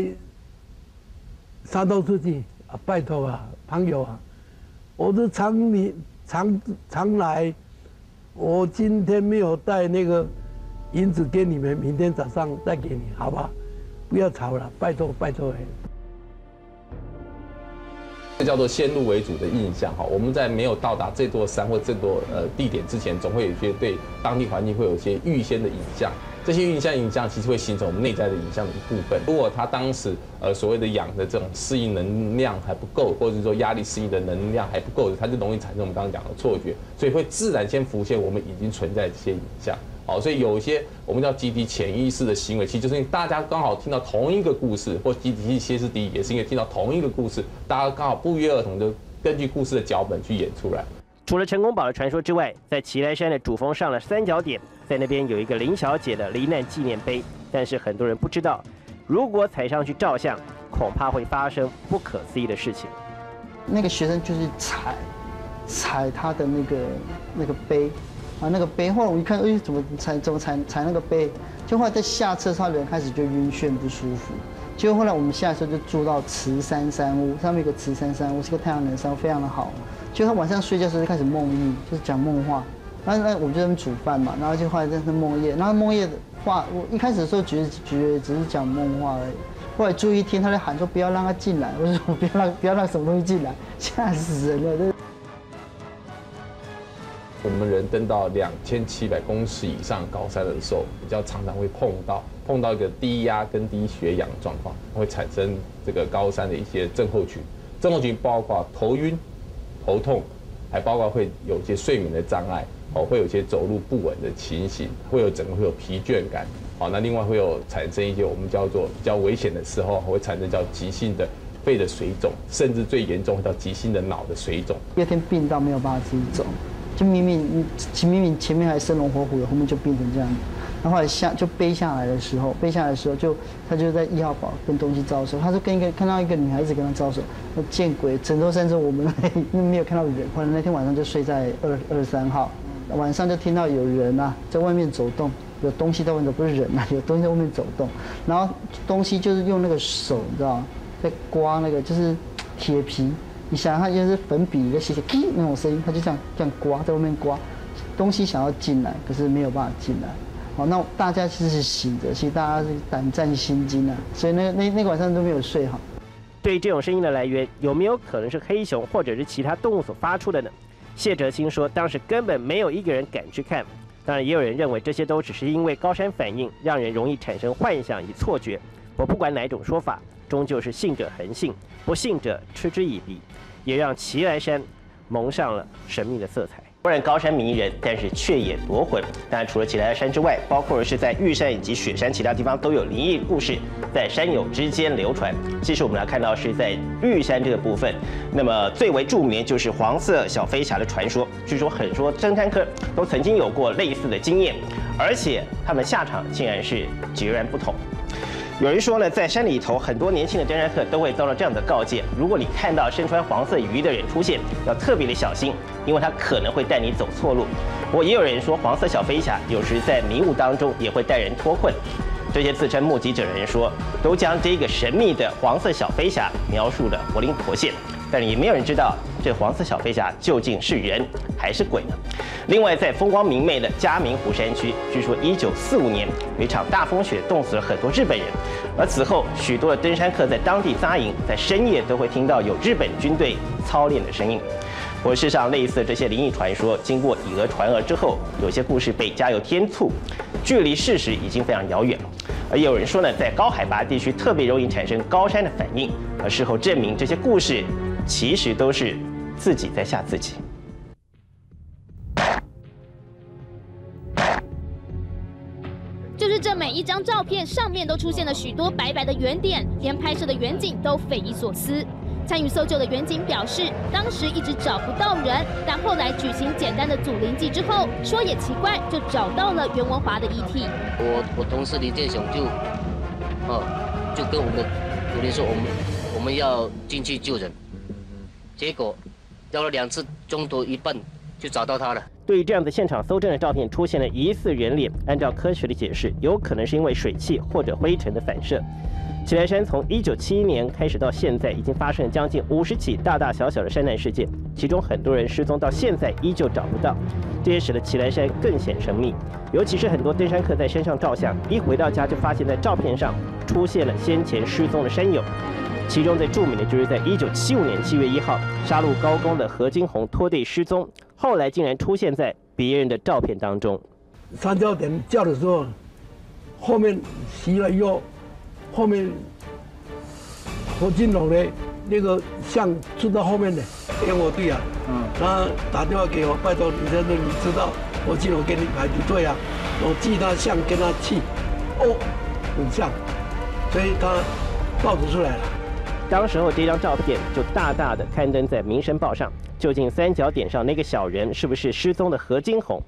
3刀出去拜托朋友我都常来，我今天没有带那个银子给你们，明天早上再给你，好吧？不要吵了，拜托。 这叫做先入为主的印象我们在没有到达这座山或这座地点之前，总会有一些对当地环境会有一些预先的影像。这些影像其实会形成我们内在的影像的一部分。如果他当时所谓的氧的这种适应能量还不够，或者是说压力适应的能量还不够，它就容易产生我们刚刚讲的错觉，所以会自然先浮现我们已经存在的这些影像。所以有一些我们叫集体潜意识的行为，其实就是因为大家刚好听到同一个故事，或集体歇斯底里，也是因为听到同一个故事，大家刚好不约而同的根据故事的脚本去演出来。 除了成功堡的传说之外，在奇莱山的主峰上了3角点， 在那边有一个林小姐的罹难纪念碑，但是很多人不知道，如果踩上去照相，恐怕会发生不可思议的事情。 那个学生就是踩他的那个碑，啊，那个碑。后来我一看，哎，怎么踩那个碑？就后来在下车，他人开始就晕眩不舒服。结果后来我们下车就住到慈山山屋，上面有个慈山山屋，是个太阳能山屋，非常的好。就他晚上睡觉的时候就开始梦呓，就是讲梦话。那我们就在那边煮饭嘛，然后就后来在那梦夜，然后梦夜的话，我一开始的时候觉得只是讲梦话而已。后来住一天，他在喊说不要让他进来，我说不要让什么东西进来，吓死人了。 我们人登到2700公尺以上高山的时候，比较常常会碰到一个低压跟低血氧的状况，会产生这个高山的一些症候群。症候群包括头晕、头痛，还包括会有一些睡眠的障碍，会有一些走路不稳的情形，会有疲倦感。那另外会有产生一些我们叫做比较危险的时候，会产生叫急性的肺的水肿，甚至最严重叫急性的脑的水肿。 第二天病到没有办法自己走。就明明前面还生龙活虎的，后面就变成这样子。然后后来背下来的时候，他就在1号堡跟东西招手，他就看到一个女孩子跟他招手，那见鬼！整座山中我们没有看到人。后来那天晚上就睡在23号，晚上就听到有人啊在外面走动，有东西在外面走，不是人啊，有东西在外面走动。然后东西就是用那个手，你知道吗？在刮那个就是铁皮。你想，他就是粉笔在写那种声音，他就这样刮，在外面刮，东西想要进来，可是没有办法进来。好，那大家其实是醒着，其实大家是胆战心惊啊，所以那个晚上都没有睡好。 对于这种声音的来源，有没有可能是黑熊或者是其他动物所发出的呢？谢哲新说，当时根本没有一个人敢去看。当然，也有人认为这些都只是因为高山反应，让人容易产生幻想与错觉。我不管哪一种说法，终究是信者恒信，不信者嗤之以鼻。也让奇莱山蒙上了神秘的色彩。虽然高山迷人，但是却也夺魂。当然，除了奇莱山之外，包括是在玉山以及雪山其他地方都有灵异故事在山友之间流传。其实我们来看到是在玉山这个部分，那么最为著名的就是黄色小飞侠的传说。据说很多登山客都曾经有过类似的经验，而且他们下场竟然是截然不同。有人说呢，在山里头，很多年轻的登山客都会遭到这样的告诫：如果你看到身穿黄色雨衣的人出现，要特别的小心，因为他可能会带你走错路。不过也有人说，黄色小飞侠有时在迷雾当中也会带人脱困。这些自称目击者的人说，都将这个神秘的黄色小飞侠描述的活灵活现，但也没有人知道这黄色小飞侠究竟是人还是鬼呢？另外，在风光明媚的嘉明湖山区，据说1945年有一场大风雪冻死了很多日本人，而此后许多的登山客在当地扎营，在深夜都会听到有日本军队操练的声音。事实上，类似这些灵异传说，经过以讹传讹之后，有些故事被加油添醋，距离事实已经非常遥远了。而也有人说呢，在高海拔地区特别容易产生高山的反应，而事后证明这些故事其实都是自己在吓自己。 就是这每一张照片上面都出现了许多白白的圆点，连拍摄的远景都匪夷所思。参与搜救的远景表示，当时一直找不到人，但后来举行简单的祖灵祭之后，说也奇怪，就找到了袁文华的遗体。 我同事林建雄就跟我们的主任说，我们要进去救人，结果绕了2次，中途一半就找到他了。 对于这样的现场搜证的照片出现了疑似人脸，按照科学的解释，有可能是因为水汽或者灰尘的反射。奇莱山从1971年开始到现在，已经发生了将近50起大大小小的山难事件，其中很多人失踪到现在依旧找不到，这也使得奇莱山更显神秘。尤其是很多登山客在山上照相，一回到家就发现在照片上出现了先前失踪的山友。其中最著名的就是在1975年7月1号，杀戮高工的何金红脱队失踪，后来竟然出现在别人的照片当中。 三角点叫的时候，后面熄了以后，后面何金龙的那个像出到后面的跟我对啊，他打电话给我，拜托李先生，你知道何金龙跟你排不对啊，我记他像跟他气，很像，所以他报纸出来了。 当时候这张照片就大大的刊登在《民生报》上，究竟三角点上那个小人是不是失踪的何金红？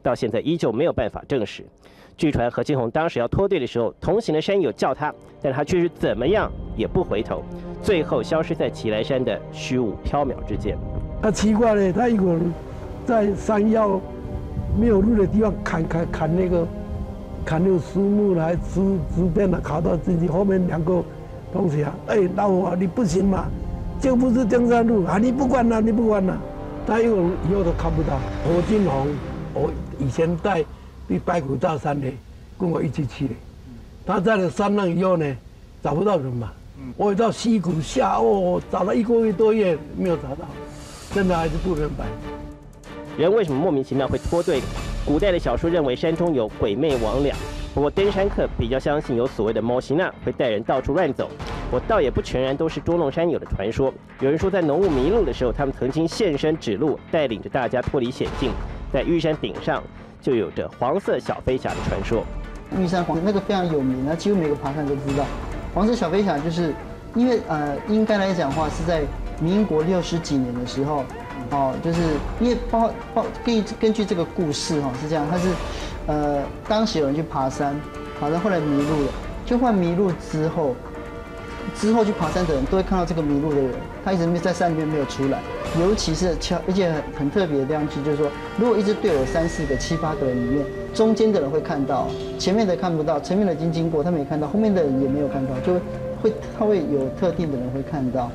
到现在依旧没有办法证实。据传何庆红当时要脱队的时候，同行的山友叫他，但他却是怎么样也不回头，最后消失在奇来山的虚无缥缈之间。 他奇怪了，他一个人在山腰没有路的地方砍那个树木来支边了，卡到自己后面2个同学啊，哎，老虎啊，你不行嘛，这不是登山路啊，你不管了，你不管了。他一个人以后都看不到。何金红，我以前带去白虎大山的，跟我一起去的。他在了山上以后呢，找不到人嘛。我到溪谷下，找了1个月多月没有找到，真的还是不明白。 人为什么莫名其妙会脱队？古代的小说认为山中有鬼魅魍魉，不过登山客比较相信有所谓的猫行娜会带人到处乱走。我倒也不全然都是捉弄山友的传说。有人说在浓雾迷路的时候，他们曾经现身指路，带领着大家脱离险境。在玉山顶上就有着黄色小飞侠的传说。 玉山黄那个非常有名，那几乎每个爬山都知道。黄色小飞侠就是因为应该来讲的话是在民国60几年的时候。就是因为根据这个故事是这样，他是当时有人去爬山，后来迷路了，就换迷路之后去爬山的人都会看到这个迷路的人，他一直在山里面没有出来，尤其是而且很特别的亮句就是说，如果一支队有3、4个、7、8个人里面，中间的人会看到，前面的看不到，前面的已经经过他没看到，后面的人也没有看到，他会有特定的人会看到。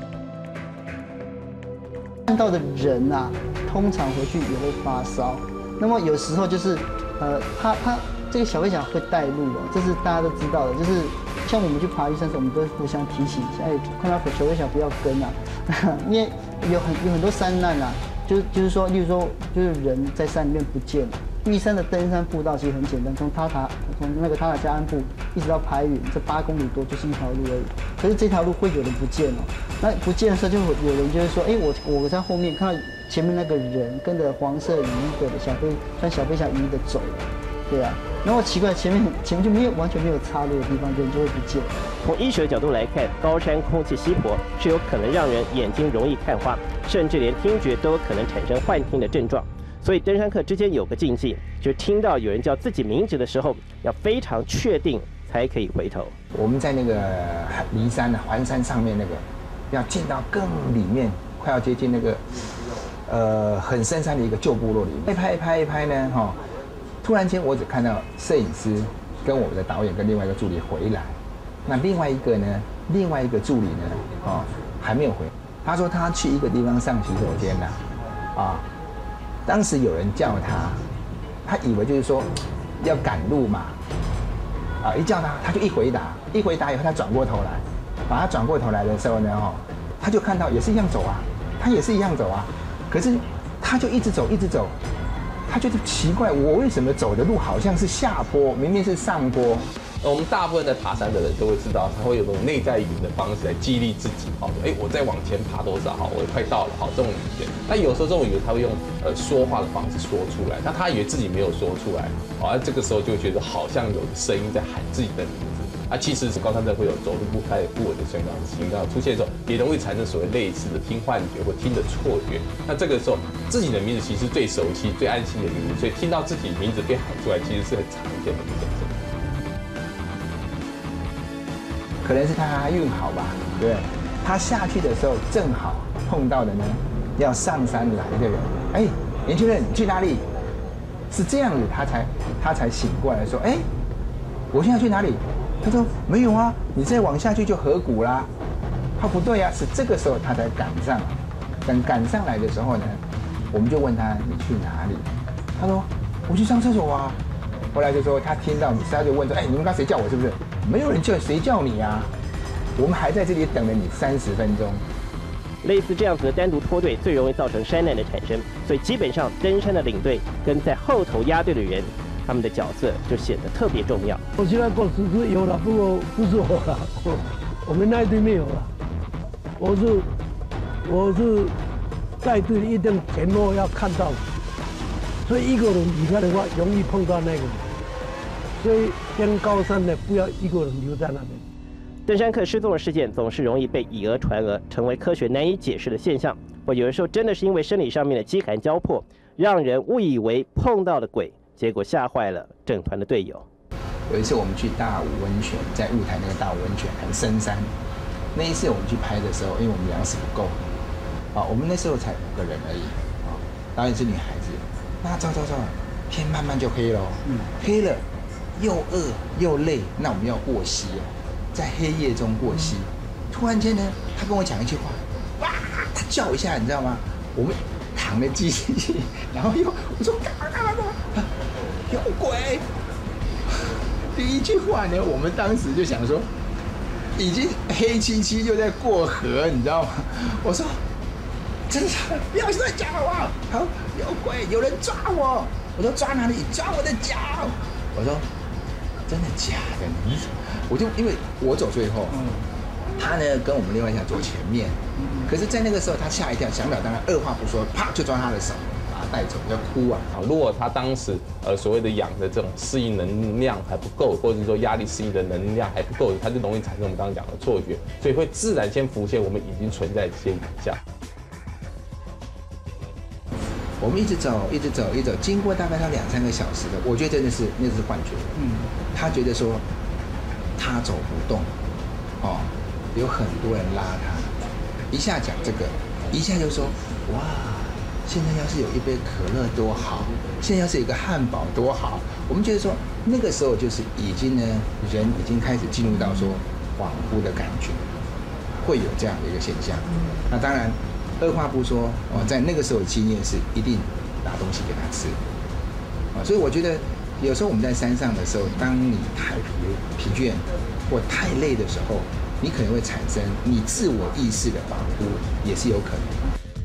看到的人啊，通常回去也会发烧。那么有时候就是，他这个小飞侠会带路这是大家都知道的。就是像我们去爬玉山的时候，我们都会互相提醒一下，看到小飞侠不要跟啊，因为有很多山难啊，就是说，例如说，就是人在山里面不见了。玉山的登山步道其实很简单，从那个塔加安部一直到排云，这8公里多就是一条路而已。可是这条路会有人不见哦，那不见的时候就有人就会说，我在后面看到前面那个人跟着黄色雨衣的穿小飞侠雨衣的走了，对啊。然后奇怪，前面就完全没有岔路的地方，人就会不见。 从医学角度来看，高山空气稀薄是有可能让人眼睛容易看花，甚至连听觉都有可能产生幻听的症状。所以登山客之间有个禁忌，就是听到有人叫自己名字的时候，要非常确定才可以回头。 我们在那个离山环山上面那个，要进到更里面，快要接近那个很深山的一个旧部落里面，拍呢，突然间我只看到摄影师跟我们的导演跟另外一个助理回来，那另外一个助理呢，还没有回，他说他去一个地方上洗手间了，当时有人叫他以为就是说要赶路嘛，一叫他就一回答以后他转过头来，他转过头来的时候呢，他就看到也是一样走啊，他也是一样走啊，可是他就一直走，他觉得奇怪，我为什么走的路好像是下坡，明明是上坡。 我们大部分在爬山的人都会知道，他会有种内在语言的方式来激励自己，我再往前爬多少，我快到了，这种语言。那有时候这种语言他会用说话的方式说出来，那他以为自己没有说出来，这个时候就会觉得好像有声音在喊自己的名字。其实高山症会有走路不开、不稳的情况出现的时候，也容易产生所谓类似的听幻觉或听的错觉。那这个时候自己的名字其实最熟悉、最安心的名字，所以听到自己名字被喊出来，其实是很常见的一种症状。 可能是他运好吧，对不对？他下去的时候正好碰到的呢，要上山来的人。年轻人，你去哪里？是这样子，他才醒过来说，我现在去哪里？他说没有啊，你再往下去就河谷啦。他不对啊，是这个时候他才赶上。等赶上来的时候呢，我们就问他你去哪里？他说我去上厕所啊。后来就说他听到他就问说，你们刚谁叫我是不是？没有人叫，谁叫你啊？我们还在这里等了你30分钟。 类似这样子的单独脱队，最容易造成山难的产生。所以基本上登山的领队跟在后头压队的人，他们的角色就显得特别重要。 我现在过只是有了，不过不是我了，我们那一队没有了。我是带队一定前后要看到，所以一个人离开的话，容易碰到那个人。所以登高山的不要一个人留在那边。 登山客失踪的事件总是容易被以讹传讹，成为科学难以解释的现象。或有的时候真的是因为生理上面的饥寒交迫， 让人误以为碰到了鬼，结果吓坏了整团的队友。 有一次我们去大武温泉，在雾台那个大武温泉很深山，那一次我们去拍的时候，因为我们粮食不够，我们那时候才5个人而已，导演是女孩子，那照，天慢慢就黑了，黑了，又饿又累，那我们要过溪在黑夜中过溪，突然间呢，他跟我讲一句话，哇，他叫一下，你知道吗？我们躺了机器，然后我说干嘛？有鬼！第一句话呢，我们当时就想说，已经黑漆漆就在过河，你知道吗？我说，真的不要再讲好不好？好，有鬼，有人抓我。我说抓哪里？抓我的脚。我说真的假的？我就因为我走最后，他呢跟我们另外一条走前面，可是，在那个时候他吓一跳，想不了当然，二话不说，啪就抓他的手。带走要哭啊！ 如果他当时所谓的氧的这种适应能量还不够，或者是说压力适应的能量还不够，他就容易产生我们刚刚讲的错觉，所以会自然先浮现我们已经存在的一些影像。 我们一直走，经过大概他2、3个小时的，我觉得真的是那是幻觉。他觉得说他走不动，有很多人拉他，一下讲这个，一下就说哇。现在要是有一杯可乐多好，现在要是有一个汉堡多好。我们觉得说那个时候就是已经呢，人已经开始进入到说恍惚的感觉，会有这样的一个现象。那当然，二话不说在那个时候的经验是一定拿东西给他吃所以我觉得有时候我们在山上的时候，当你太疲倦或太累的时候，你可能会产生你自我意识的恍惚，也是有可能。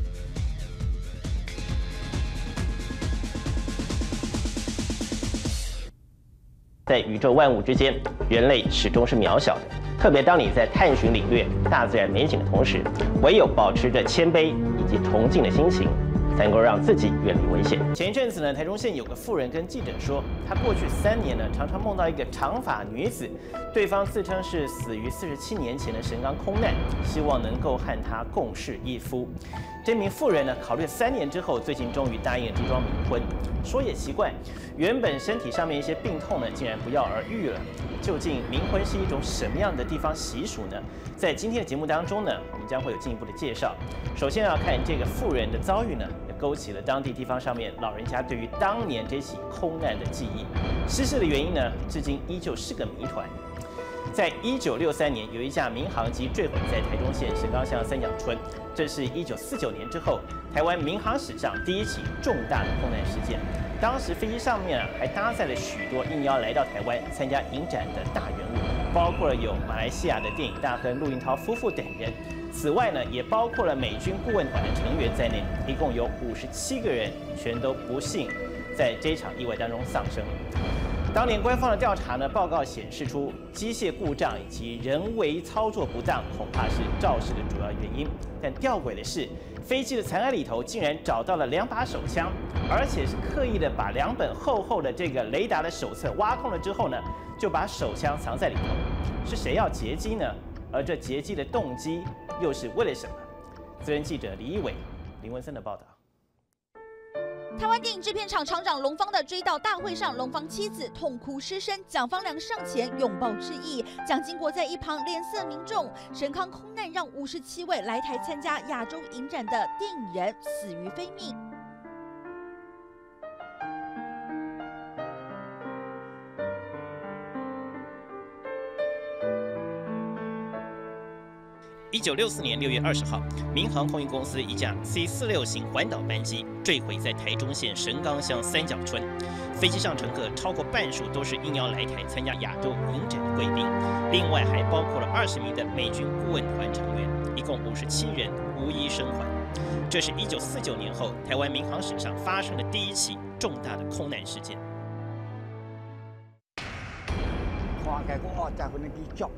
在宇宙万物之间，人类始终是渺小的。特别当你在探寻领略大自然美景的同时，唯有保持着谦卑以及崇敬的心情，才能够让自己远离危险。前一阵子呢，台中县有个妇人跟记者说，她过去3年呢，常常梦到一个长发女子，对方自称是死于47年前的神冈空难，希望能够和她共侍一夫。这名妇人呢，考虑3年之后，最近终于答应了这桩冥婚。说也奇怪，原本身体上面一些病痛呢，竟然不药而愈了。究竟冥婚是一种什么样的地方习俗呢？在今天的节目当中呢，我们将会有进一步的介绍。首先要看这个妇人的遭遇呢，也勾起了当地地方上面老人家对于当年这起空难的记忆。失事的原因呢，至今依旧是个谜团。在1963年，有一架民航机坠毁在台中县神冈乡三角村，这是1949年之后台湾民航史上第一起重大的空难事件。当时飞机上面还搭载了许多应邀来到台湾参加影展的大人物，包括了有马来西亚的电影大亨陆运涛夫妇等人。此外呢，也包括了美军顾问团的成员在内，一共有57个人，全都不幸在这场意外当中丧生。当年官方的调查呢，报告显示出机械故障以及人为操作不当，恐怕是肇事的主要原因。但吊诡的是，飞机的残骸里头竟然找到了2把手枪，而且是刻意的把2本厚厚的这个雷达的手册挖空了之后呢，就把手枪藏在里头。是谁要劫机呢？而这劫机的动机又是为了什么？资深记者李一伟、林文森的报道。 台湾电影制片厂厂长龙芳的追悼大会上，龙芳妻子痛哭失声，蒋方良上前拥抱致意，蒋经国在一旁脸色凝重。神冈空难让57位来台参加亚洲影展的电影人死于非命。 1964年6月20号，民航空运公司一架 C46型环岛班机坠毁在台中县神冈乡三角村。飞机上乘客超过半数都是应邀来台参加亚洲影展的贵宾，另外还包括了20名的美军顾问团成员，一共57人无一生还。这是1949年后台湾民航史上发生的第一起重大的空难事件。 看起我在那边作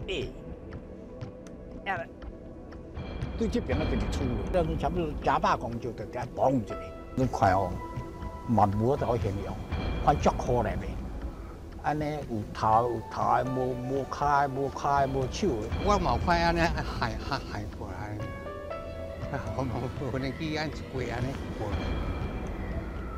对这边那个就出来，那差不多假把公就得给绑一下。你看哦，万无就可以用，看足可怜的。安尼有头有头，无开无手。我冇看安尼害过来，我冇可能去安一过安尼过来。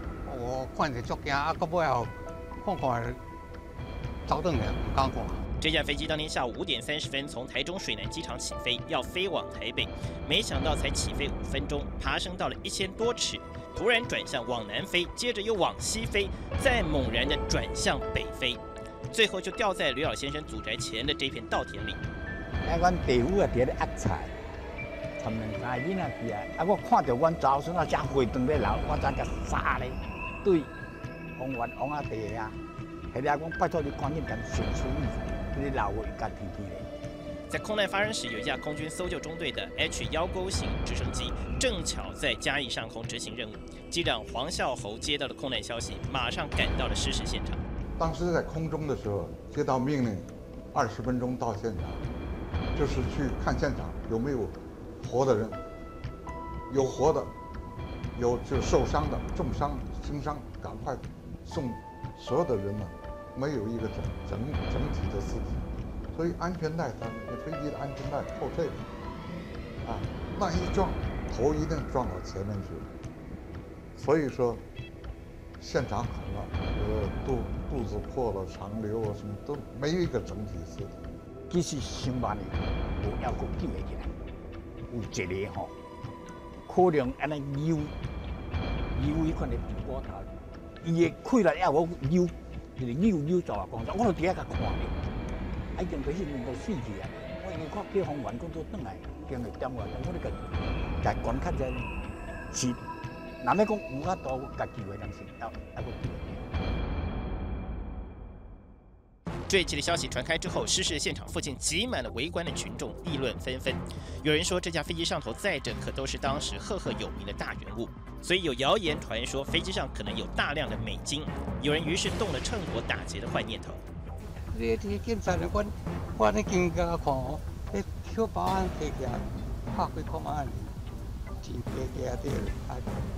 我看着足惊，啊，到尾后看走转来，唔敢看。 这架飞机当天下午5点30分从台中水南机场起飞，要飞往台北，没想到才起飞5分钟，爬升到了1000多尺，突然转向往南飞，接着又往西飞，再猛然的转向北飞，最后就掉在吕老先生祖宅前的这片稻田里。 阮地府啊，伫咧压菜，他们3个囡仔伫啊，我看到阮查某孙啊，只回转咧流，我才甲杀咧，对王元王阿弟啊，迄个讲拜托你赶紧甲先处理。你老我一干天天嘞。 在空难发生时，有一架空军搜救中队的 H-19型直升机正巧在嘉义上空执行任务。机长黄孝侯接到了空难消息，马上赶到了失事现场。 当时在空中的时候，接到命令，20分钟到现场，就是去看现场有没有活的人，有活的，有就受伤的、重伤、轻伤，赶快送所有的人呢。没有一个整体的尸体，所以安全带，飞机的安全带后退了，啊，那一撞，头一定撞到前面去了，所以说现场很乱，肚子破了、肠瘤啊什么都没有一个整体尸体。 其实上万年无要过救得起来，有一个吼，可能安尼扭伊款的地骨头，伊的气力也无扭。就是扭10啊公尺，我就伫遐甲看咧，已经开始都死去啊！我因为看叫方员工作转来，经过点外，我咧甲观看者是，若要讲有法度甲机会，人是还佫机会。 坠机的消息传开之后，失事现场附近挤满了围观的群众，议论纷纷。有人说，这架飞机上头载着可都是当时赫赫有名的大人物，所以有谣言传说飞机上可能有大量的美金。有人于是动了趁火打劫的坏念头。 这检察官，我咧经过看哦，迄小保安摕起来拍几块万，真加对，啊，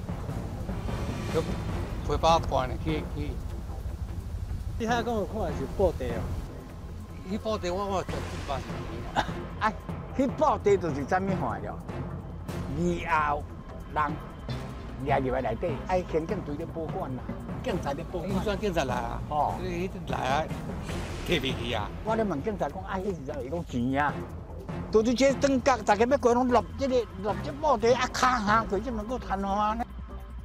都赔包关的去。你遐讲看是布袋哦，迄布袋我做780年。哎，迄布袋就是怎么换了？以后人抓入来内底，哎，刑警队咧保管啦，警察咧保管。算警察来啊？哦，迄来啊，摕袂去啊。我咧问警察讲，啊，迄时阵伊讲钱啊，就是这灯角，大家要过拢落这布袋啊，卡下佢才能够摊花呢。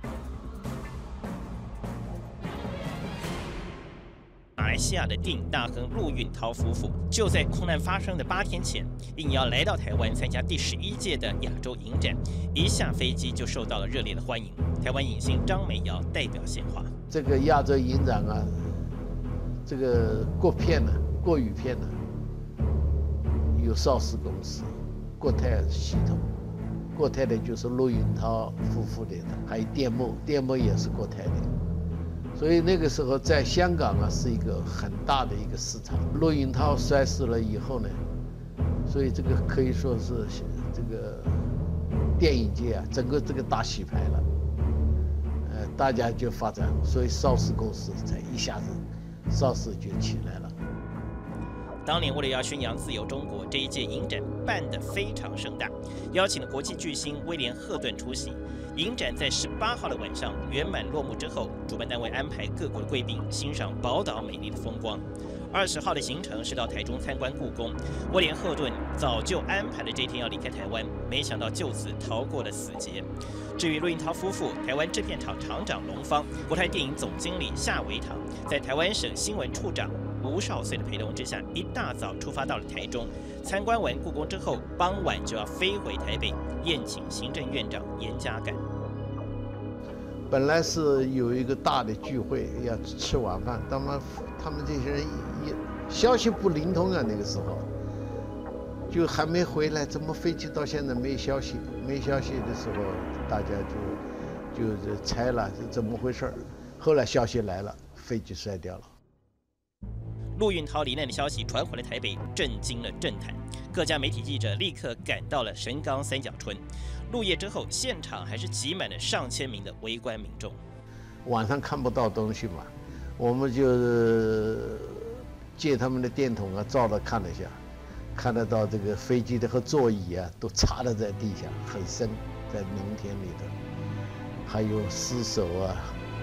马来西亚的电影大亨陆运涛夫妇就在空难发生的8天前，应邀来到台湾参加第11届的亚洲影展，一下飞机就受到了热烈的欢迎。台湾影星张美瑶代表献花。 这个亚洲影展啊，这个国语片呢，有邵氏公司、国泰系统，国泰的就是陆运涛夫妇的，还有电懋也是国泰的。所以那个时候在香港啊是一个很大的一个市场。陆运涛摔死了以后呢，所以这个可以说是这个电影界啊整个这个大洗牌了。大家就发展，所以邵氏公司才一下子邵氏就起来了。 当年为了要宣扬自由中国，这一届影展办得非常盛大，邀请了国际巨星威廉·赫顿出席。影展在18号的晚上圆满落幕之后，主办单位安排各国的贵宾欣赏宝岛美丽的风光。20号的行程是到台中参观故宫。威廉·赫顿早就安排了这天要离开台湾，没想到就此逃过了死劫。至于陆运涛夫妇，台湾制片厂厂长龙芳、国泰电影总经理夏维堂，在台湾省新闻处长吴少岁的陪同之下，一大早出发到了台中。参观完故宫之后，傍晚就要飞回台北，宴请行政院长严家淦。 本来是有一个大的聚会，要吃晚饭，他们这些人也消息不灵通啊，那个时候就还没回来，怎么飞机到现在没消息？没消息的时候，大家就猜了是怎么回事。后来消息来了，飞机摔掉了。 陆运涛罹难的消息传回了台北，震惊了政坛。各家媒体记者立刻赶到了神冈三角村。入夜之后，现场还是挤满了上千名的围观民众。 晚上看不到东西嘛，我们就借他们的电筒啊，照着看了一下，看得到这个飞机的和座椅啊都插得在地下，很深，在农田里头，还有尸首啊，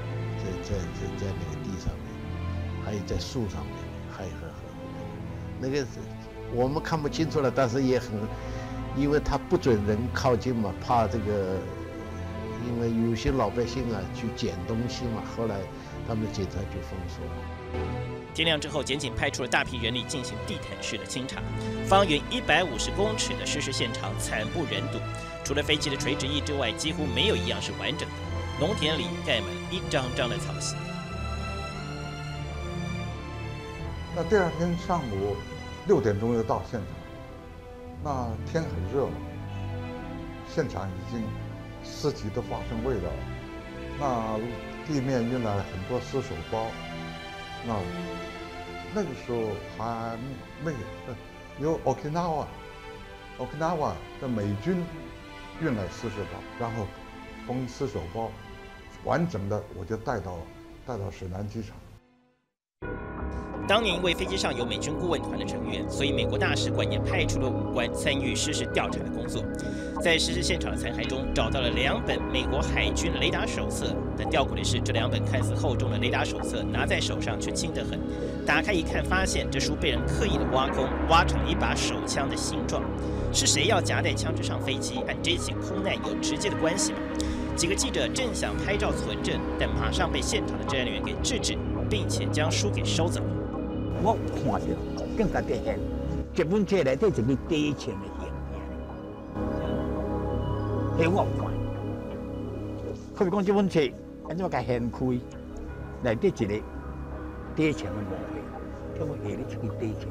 在那个地上面，还有在树上面，还有那个我们看不清楚了，但是也很，因为他不准人靠近嘛，怕这个，因为有些老百姓啊去捡东西嘛，后来他们警察就封锁了。 天亮之后，检警派出了大批人力进行地毯式的清查，方圆150公尺的失事现场惨不忍睹，除了飞机的垂直翼之外，几乎没有一样是完整的。农田里盖满了一张张的草席。 那第二天上午6点钟又到现场，那天很热，现场已经尸体都发生味道了。那地面运来了很多尸首包，那个时候还没有Okinawa 的美军运来尸首包，然后封尸首包完整的我就带到史南机场。 当年因为飞机上有美军顾问团的成员，所以美国大使馆也派出了武官参与失事调查的工作。在失事现场的残骸中找到了2本美国海军雷达手册，但吊诡的是，这2本看似厚重的雷达手册拿在手上却轻得很。打开一看，发现这书被人刻意的挖空，挖成了一把手枪的形状。是谁要夹带枪支上飞机，和这起空难有直接的关系吗？几个记者正想拍照存证，但马上被现场的侦查人员给制止，并且将书给收走。 我看到更加地现，这本册内底一个低层的影片，迄我有看。可比讲这本册安怎甲掀开，内底一个低层的模块，叫我下咧一个低层，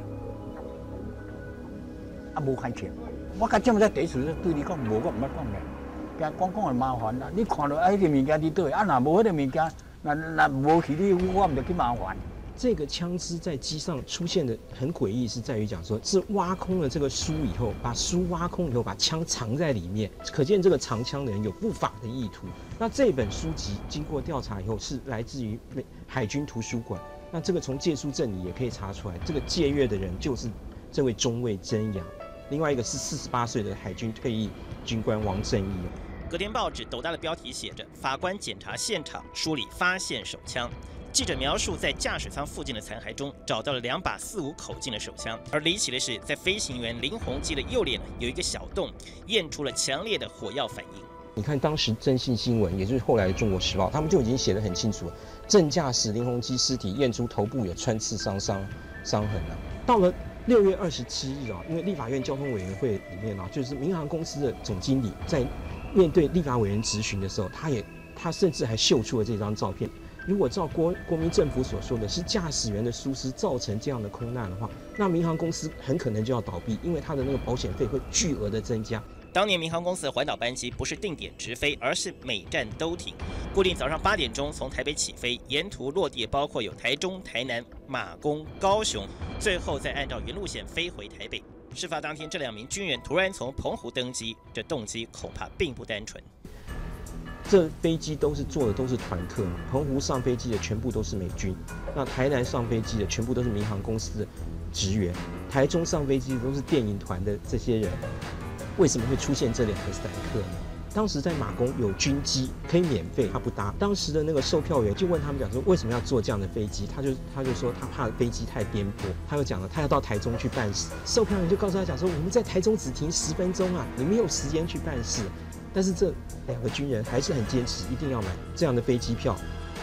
啊无看清。我甲这么在第一次对你讲，无我唔捌讲咧，惊讲会麻烦啦。你看到迄个物件伫倒，啊若无迄个物件，那无去你，我唔着去麻烦。 这个枪支在机上出现的很诡异，是在于讲说是挖空了这个书以后，把书挖空以后，把枪藏在里面，可见这个藏枪的人有不法的意图。那这本书籍经过调查以后，是来自于海军图书馆。那这个从借书证里也可以查出来，这个借阅的人就是这位中尉曾阳，另外一个是48岁的海军退役军官王正义。 隔天报纸斗大的标题写着：法官检查现场，书里发现手枪。记者描述，在驾驶舱附近的残骸中找到了2把45口径的手枪，而离奇的是，在飞行员林鸿基的右脸有一个小洞，验出了强烈的火药反应。 你看当时征信新闻，也就是后来的《中国时报》，他们就已经写得很清楚了，正驾驶林鸿基尸体验出头部有穿刺伤痕了。到了6月27日啊，因为立法院交通委员会里面啊，就是民航公司的总经理在面对立法委员质询的时候，他甚至还秀出了这张照片。如果照国民政府所说的是驾驶员的疏失造成这样的空难的话，那民航公司很可能就要倒闭，因为它的那个保险费会巨额的增加。 当年民航公司的环岛班机不是定点直飞，而是每站都停，固定早上8点钟从台北起飞，沿途落地包括有台中、台南、马公、高雄，最后再按照原路线飞回台北。事发当天，这2名军人突然从澎湖登机，这动机恐怕并不单纯。 这飞机都是坐的都是团客，澎湖上飞机的全部都是美军，那台南上飞机的全部都是民航公司的职员，台中上飞机的都是电影团的这些人。为什么会出现这2个散客呢？当时在马公有军机可以免费，他不搭。当时的那个售票员就问他们讲说，为什么要坐这样的飞机？他就说他怕飞机太颠簸，他又讲了他要到台中去办事。售票员就告诉他讲说，我们在台中只停10分钟啊，你没有时间去办事。但是这2个军人还是很坚持，一定要买这样的飞机票。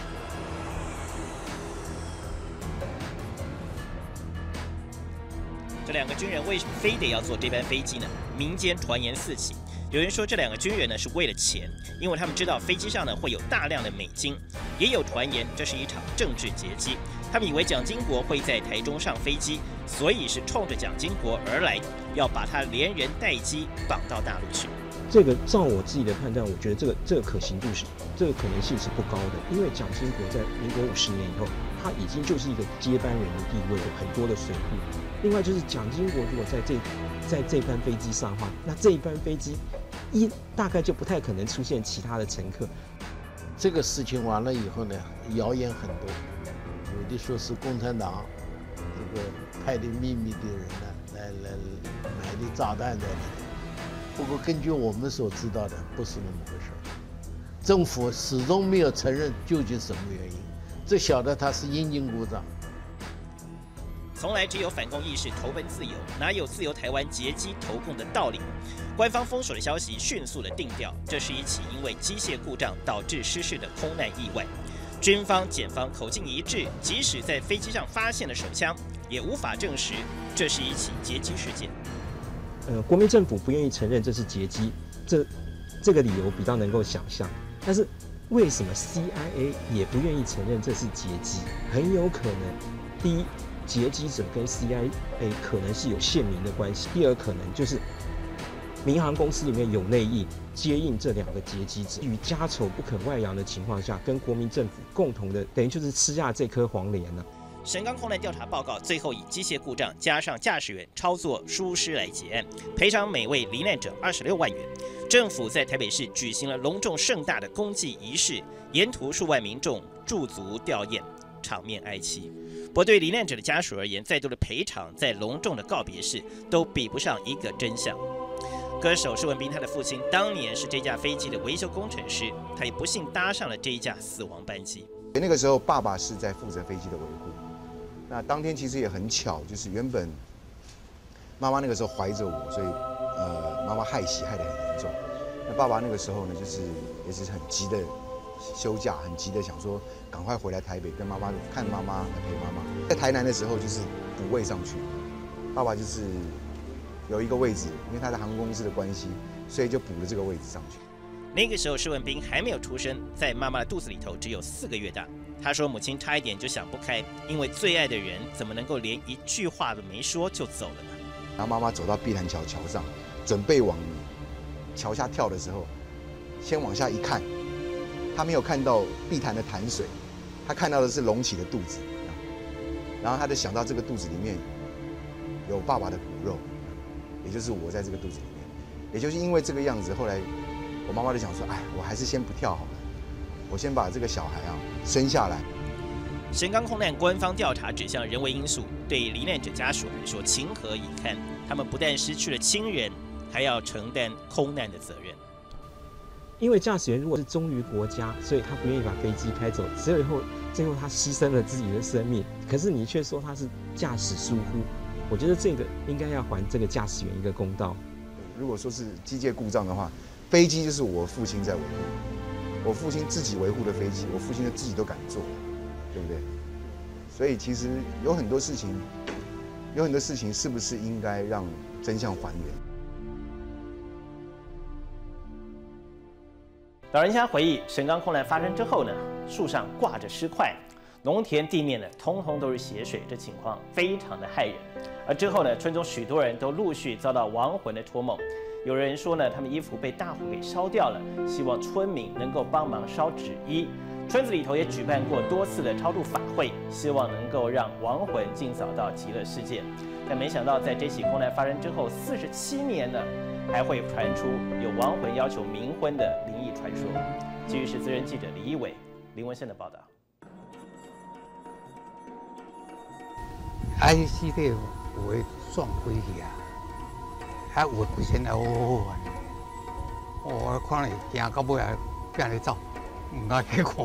这2个军人为什么非得要坐这班飞机呢？民间传言四起，有人说这2个军人呢是为了钱，因为他们知道飞机上呢会有大量的美金；也有传言这是一场政治劫机，他们以为蒋经国会在台中上飞机，所以是冲着蒋经国而来，要把他连人带机绑到大陆去。 这个照我自己的判断，我觉得这个可行度这个可能性是不高的，因为蒋经国在民国50年以后，他已经就是一个接班人的地位，有很多的水户。另外就是蒋经国如果在这班飞机上的话，那这一班飞机大概就不太可能出现其他的乘客。 这个事情完了以后呢，谣言很多，有的说是共产党这个派的秘密的人呢来买的炸弹在里头。不过根据我们所知道的，不是那么回事。 政府始终没有承认究竟什么原因，只晓得他是阴茎鼓掌。 从来只有反共意识投奔自由，哪有自由台湾劫机投共的道理？官方封锁的消息迅速的定调，这是一起因为机械故障导致失事的空难意外。军方、检方口径一致，即使在飞机上发现了手枪，也无法证实这是一起劫机事件。 国民政府不愿意承认这是劫机，这个理由比较能够想象。但是为什么 CIA 也不愿意承认这是劫机？很有可能，第一，劫机者跟 CIA 可能是有县民的关系；第二，可能就是民航公司里面有内应接应这2个劫机者，于家丑不可外扬的情况下，跟国民政府共同的等于就是吃下这颗黄连了。 神冈空难调查报告最后以机械故障加上驾驶员操作疏失来结案，赔偿每位罹难者26万元。政府在台北市举行了隆重盛大的公祭仪式，沿途数万民众驻足吊唁，场面哀戚。不过对罹难者的家属而言，再多的赔偿，再隆重的告别式，都比不上一个真相。歌手施文彬，他的父亲当年是这架飞机的维修工程师，他也不幸搭上了这一架死亡班机。 那个时候，爸爸是在负责飞机的维护。那当天其实也很巧，就是原本妈妈那个时候怀着我，所以妈妈害喜害得很严重。那爸爸那个时候呢，就是也是很急的休假，很急的想说赶快回来台北跟妈妈看妈妈，陪妈妈。在台南的时候就是补位上去，爸爸就是有一个位置，因为他在航空公司的关系，所以就补了这个位置上去。 那个时候施文彬还没有出生，在妈妈的肚子里头只有4个月大。他说母亲差一点就想不开，因为最爱的人怎么能够连一句话都没说就走了呢？ 然后妈妈走到碧潭桥桥上，准备往桥下跳的时候，先往下一看，他没有看到碧潭的潭水，他看到的是隆起的肚子，然后他就想到这个肚子里面有爸爸的骨肉，也就是我在这个肚子里面，也就是因为这个样子，后来我妈妈就想说，哎，我还是先不跳好了。我先把这个小孩生下来。 神冈空难官方调查指向人为因素，对罹难者家属来说情何以堪？他们不但失去了亲人，还要承担空难的责任。 因为驾驶员如果是忠于国家，所以他不愿意把飞机开走，最后他牺牲了自己的生命。可是你却说他是驾驶疏忽，我觉得这个应该要还这个驾驶员一个公道。 如果说是机械故障的话，飞机就是我父亲在维护。我父亲自己维护的飞机，我父亲自己都敢做，对不对？所以其实有很多事情是不是应该让真相还原？ 老人家回忆，神冈空难发生之后呢，树上挂着尸块，农田地面呢，通通都是血水，这情况非常的骇人。而之后呢，村中许多人都陆续遭到亡魂的托梦。有人说呢，他们衣服被大火给烧掉了，希望村民能够帮忙烧纸衣。村子里头也举办过多次的超度法会，希望能够让亡魂尽早到极乐世界。但没想到，在这起空难发生之后47年了，还会传出有亡魂要求冥婚的灵异传说。继续是资深记者李一伟、林文胜的报道。 尸体有会撞开去啊！有规身好好啊！我看了惊到尾啊，变来走，唔敢去看。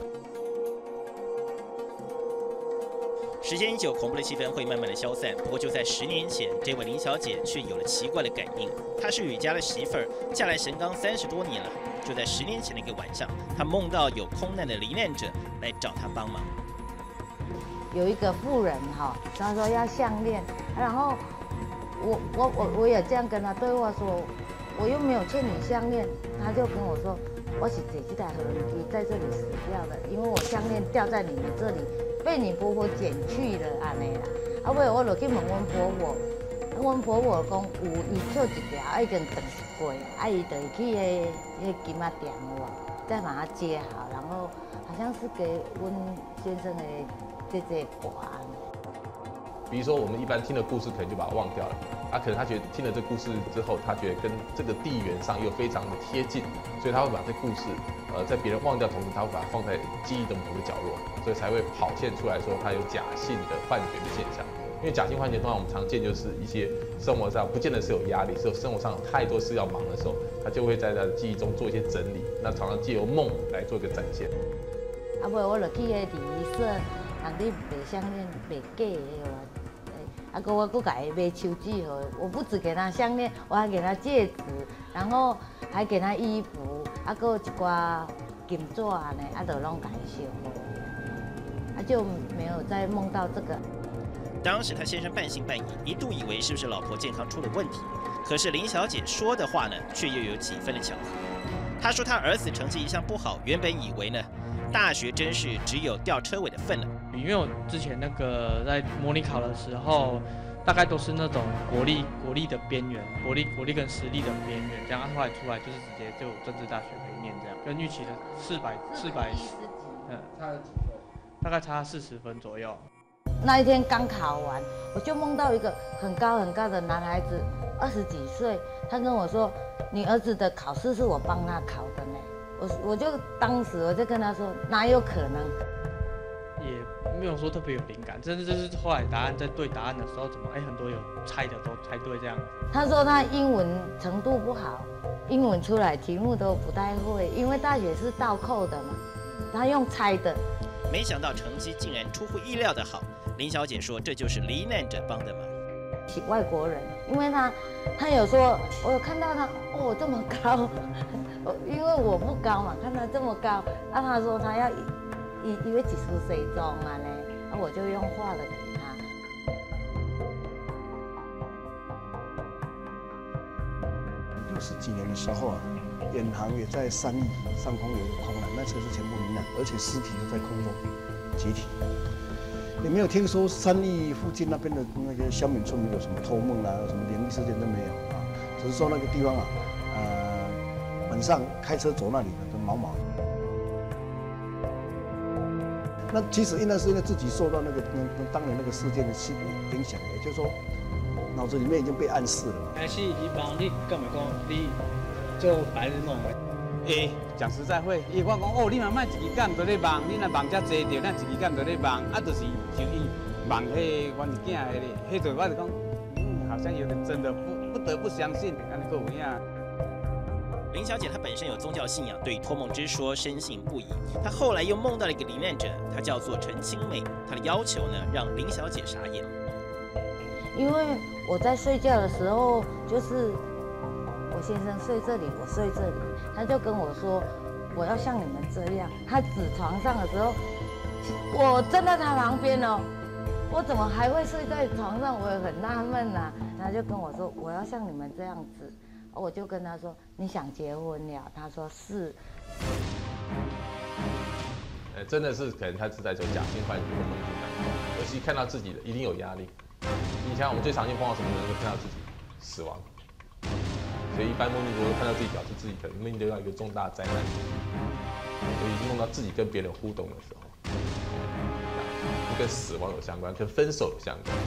时间一久，恐怖的气氛会慢慢的消散。不过就在10年前，这位林小姐却有了奇怪的感应。她是雨家的媳妇儿，嫁来神冈30多年了。就在10年前的一个晚上，她梦到有空难的罹难者来找她帮忙。 有一个妇人她说要项链，然后我也这样跟她对话说，我又没有欠你项链，她就跟我说，我是坐这台飞机在这里死掉的，因为我项链掉在你们这里，被你婆婆捡去了安尼啦。尾我就去问阮婆婆，阮婆婆讲有，伊捡一条已经断过，伊就去迄金仔店再把它接好，然后好像是给阮先生的姐姐婆安。 比如说，我们一般听的故事，可能就把它忘掉了。可能他觉得听了这故事之后，他觉得跟这个地缘上又非常的贴近，所以他会把这故事，在别人忘掉同时，他会把它放在记忆的某个角落，所以才会跑现出来说他有假性的幻觉的现象。因因为假性幻觉通常我们常见就是一些生活上不见得是有压力，是有生活上有太多事要忙的时候，他就会在他的记忆中做一些整理，那常常借由梦来做一个展现。 啊，不，我就去个礼仪社，人哋卖项链卖假的啊，我给他买手机盒，我不只给他项链，我还给他戒指，然后还给他衣服，啊，还有一挂金纸呢，啊，就拢给他送，啊，就没有再梦到这个。 当时他先生半信半疑，一度以为是不是老婆健康出了问题。可是林小姐说的话呢，却又有几分的巧合。她说她儿子成绩一向不好，原本以为呢，大学真是只有吊车尾的份了。 因为我之前那个在模拟考的时候，大概都是那种国力的边缘，国力跟实力的边缘，这样后来出来就是直接就政治大学可以念这样，跟预期的400，差了几分？大概差40分左右。 那一天刚考完，我就梦到一个很高很高的男孩子，20几岁，他跟我说：“你儿子的考试是我帮他考的呢。”我就当时我就跟他说：“哪有可能？” 也没有说特别有灵感，真的就是后来答案在对答案的时候，怎么很多有猜的都猜对这样。 他说他英文程度不好，英文出来题目都不太会，因为大学是倒扣的嘛，他用猜的。 没想到成绩竟然出乎意料的好。林小姐说，这就是罹难者帮的忙。 外国人，因为他有说，我有看到他这么高，因为我不高嘛，看他这么高，那他说他要以为几十岁中啊呢，那我就用画了给他。 60几年的时候啊，远航也在3亿上空有个空难，那车是全部罹难，而且尸体就在空中解体。也没有听说3亿附近那边的那个乡民村民有什么托梦啊，有什么灵异事件都没有啊，只是说那个地方啊，晚上开车走那里的都毛毛。那其实应该是因为自己受到那个当年那个事件的影响，也就是说脑子里面已经被暗示了嘛。 还是你忙，你干嘛讲你做白日梦的？ 讲实在话，伊我讲你嘛莫一支竿在咧梦，你若梦遮济着，咱一支竿在咧梦，啊，就是就伊梦迄阮囝迄个，迄我就讲，好像有点真的不得不相信，安尼个有影。 林小姐她本身有宗教信仰，对托梦之说深信不疑。她后来又梦到了一个罹难者，她叫做陈清美，她的要求呢让林小姐傻眼。 因为我在睡觉的时候，就是我先生睡这里，我睡这里，他就跟我说，我要像你们这样。他指床上的时候，我站在他旁边哦，我怎么还会睡在床上？我也很纳闷呐。他就跟我说，我要像你们这样子。我就跟他说，你想结婚了？他说是。 真的是可能他是在做假性幻觉或梦境当中，尤其看到自己的一定有压力。你想我们最常见碰到什么人，就看到自己死亡。所以一般梦境如果看到自己，表示自己可能面对到一个重大灾难，所以梦到自己跟别人互动的时候，跟死亡有相关，跟分手有相关。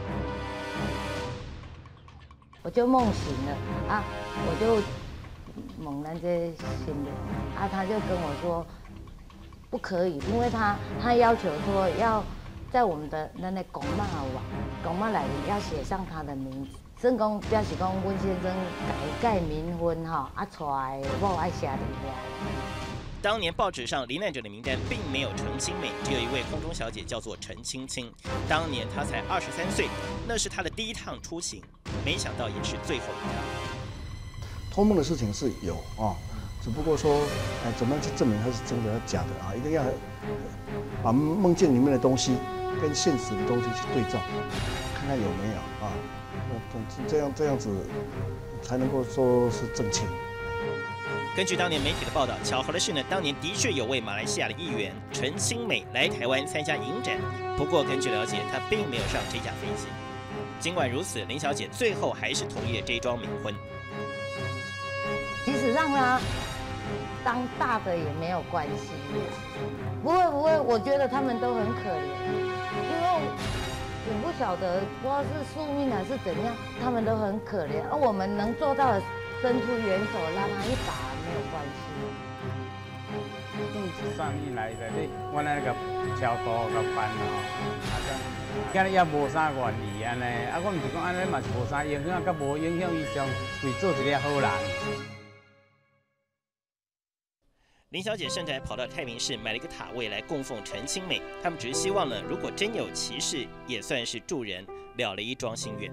我就梦醒了啊，我就猛然间醒了啊，他就跟我说不可以，因为他要求说要在我们的那公妈来要写上他的名字。算讲表示讲，阮先生改冥婚吼，啊，娶的某爱写入来。 当年报纸上罹难者的名单并没有陈清美，只有一位空中小姐叫做陈青青。当年她才23岁，那是她的第一趟出行，没想到也是最后一趟。 托梦的事情是有啊，只不过说，怎么样去证明它是真的、假的啊？一定要把梦境里面的东西跟现实的东西去对照，看看有没有啊。这样子才能够说是正确。 根据当年媒体的报道，巧合的是呢，当年的确有位马来西亚的议员陈清美来台湾参加影展，不过根据了解，她并没有上这架飞机。尽管如此，林小姐最后还是同意了这一桩冥婚。 即使让她当大的也没有关系，不会，我觉得他们都很可怜，因为。我不晓得，不知道是宿命还是怎样，他们都很可怜。而我们能做到的，伸出援手拉他一把，没有关系。 上一来的，我那个桥头个班哦，好像。 今日也无啥愿意安尼，啊，我毋是讲安尼嘛是无啥影响，甲无影响伊上为做一个好人。 林小姐甚至还跑到太平市买了一个塔位来供奉陈清美。他们只是希望呢，如果真有其事，也算是助人了了一桩心愿。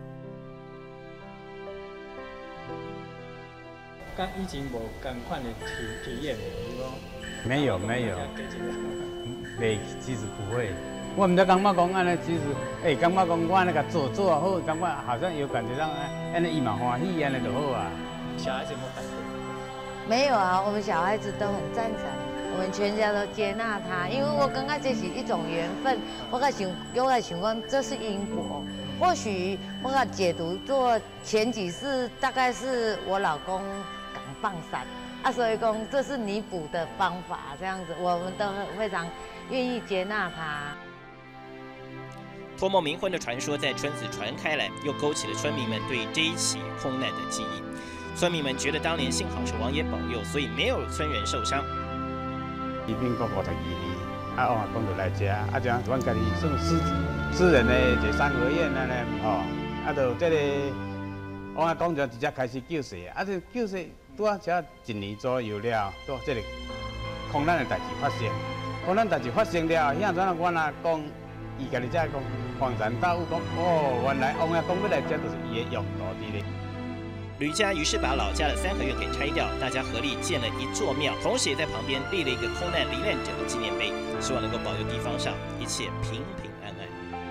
跟以前无同款的体验，是不？ 没有，没，其实不会。我唔知感觉讲安尼，其实，感觉讲我安尼甲做好，感觉好像有感觉上安尼伊嘛欢喜，安尼就好啊。 小孩子有没有反对？ 没有啊，我们小孩子都很赞成，我们全家都接纳他，因为我感觉这是一种缘分。我想讲这是因果，或许我解读做前几世大概是我老公刚放闪啊，所以讲这是弥补的方法，这样子我们都非常愿意接纳他。 托梦冥婚的传说在村子传开来，又勾起了村民们对这一起空难的记忆。村民们觉得当年幸好是王爷保佑，所以没有村人受伤。 民国52年，啊，王阿公就来遮，啊，将阮家己算私人的一个三合院安尼，吼，啊，就这个王阿公就直接开始救世，啊，这救世拄啊遮1年左右了，都这个空难的代志发生。空难代志发生了，遐阵阮阿公伊家己才讲恍然大悟，讲哦，原来王阿公要来遮就是伊的用途伫咧。 吕家于是把老家的三合院给拆掉，大家合力建了一座庙，同时也在旁边立了一个空难罹难者的纪念碑，希望能够保佑地方上一切平平安安。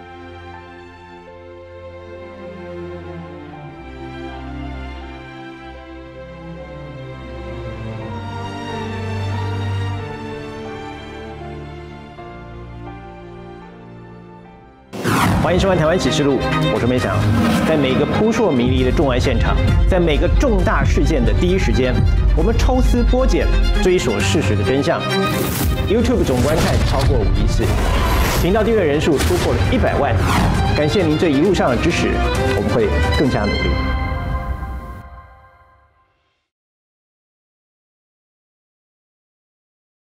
欢迎收看《台湾启示录》，我是梅翔。在每个扑朔迷离的重案现场，在每个重大事件的第一时间，我们抽丝剥茧，追索事实的真相。YouTube 总观看超过5亿次，频道订阅人数突破了100万。感谢您这一路上的支持，我们会更加努力。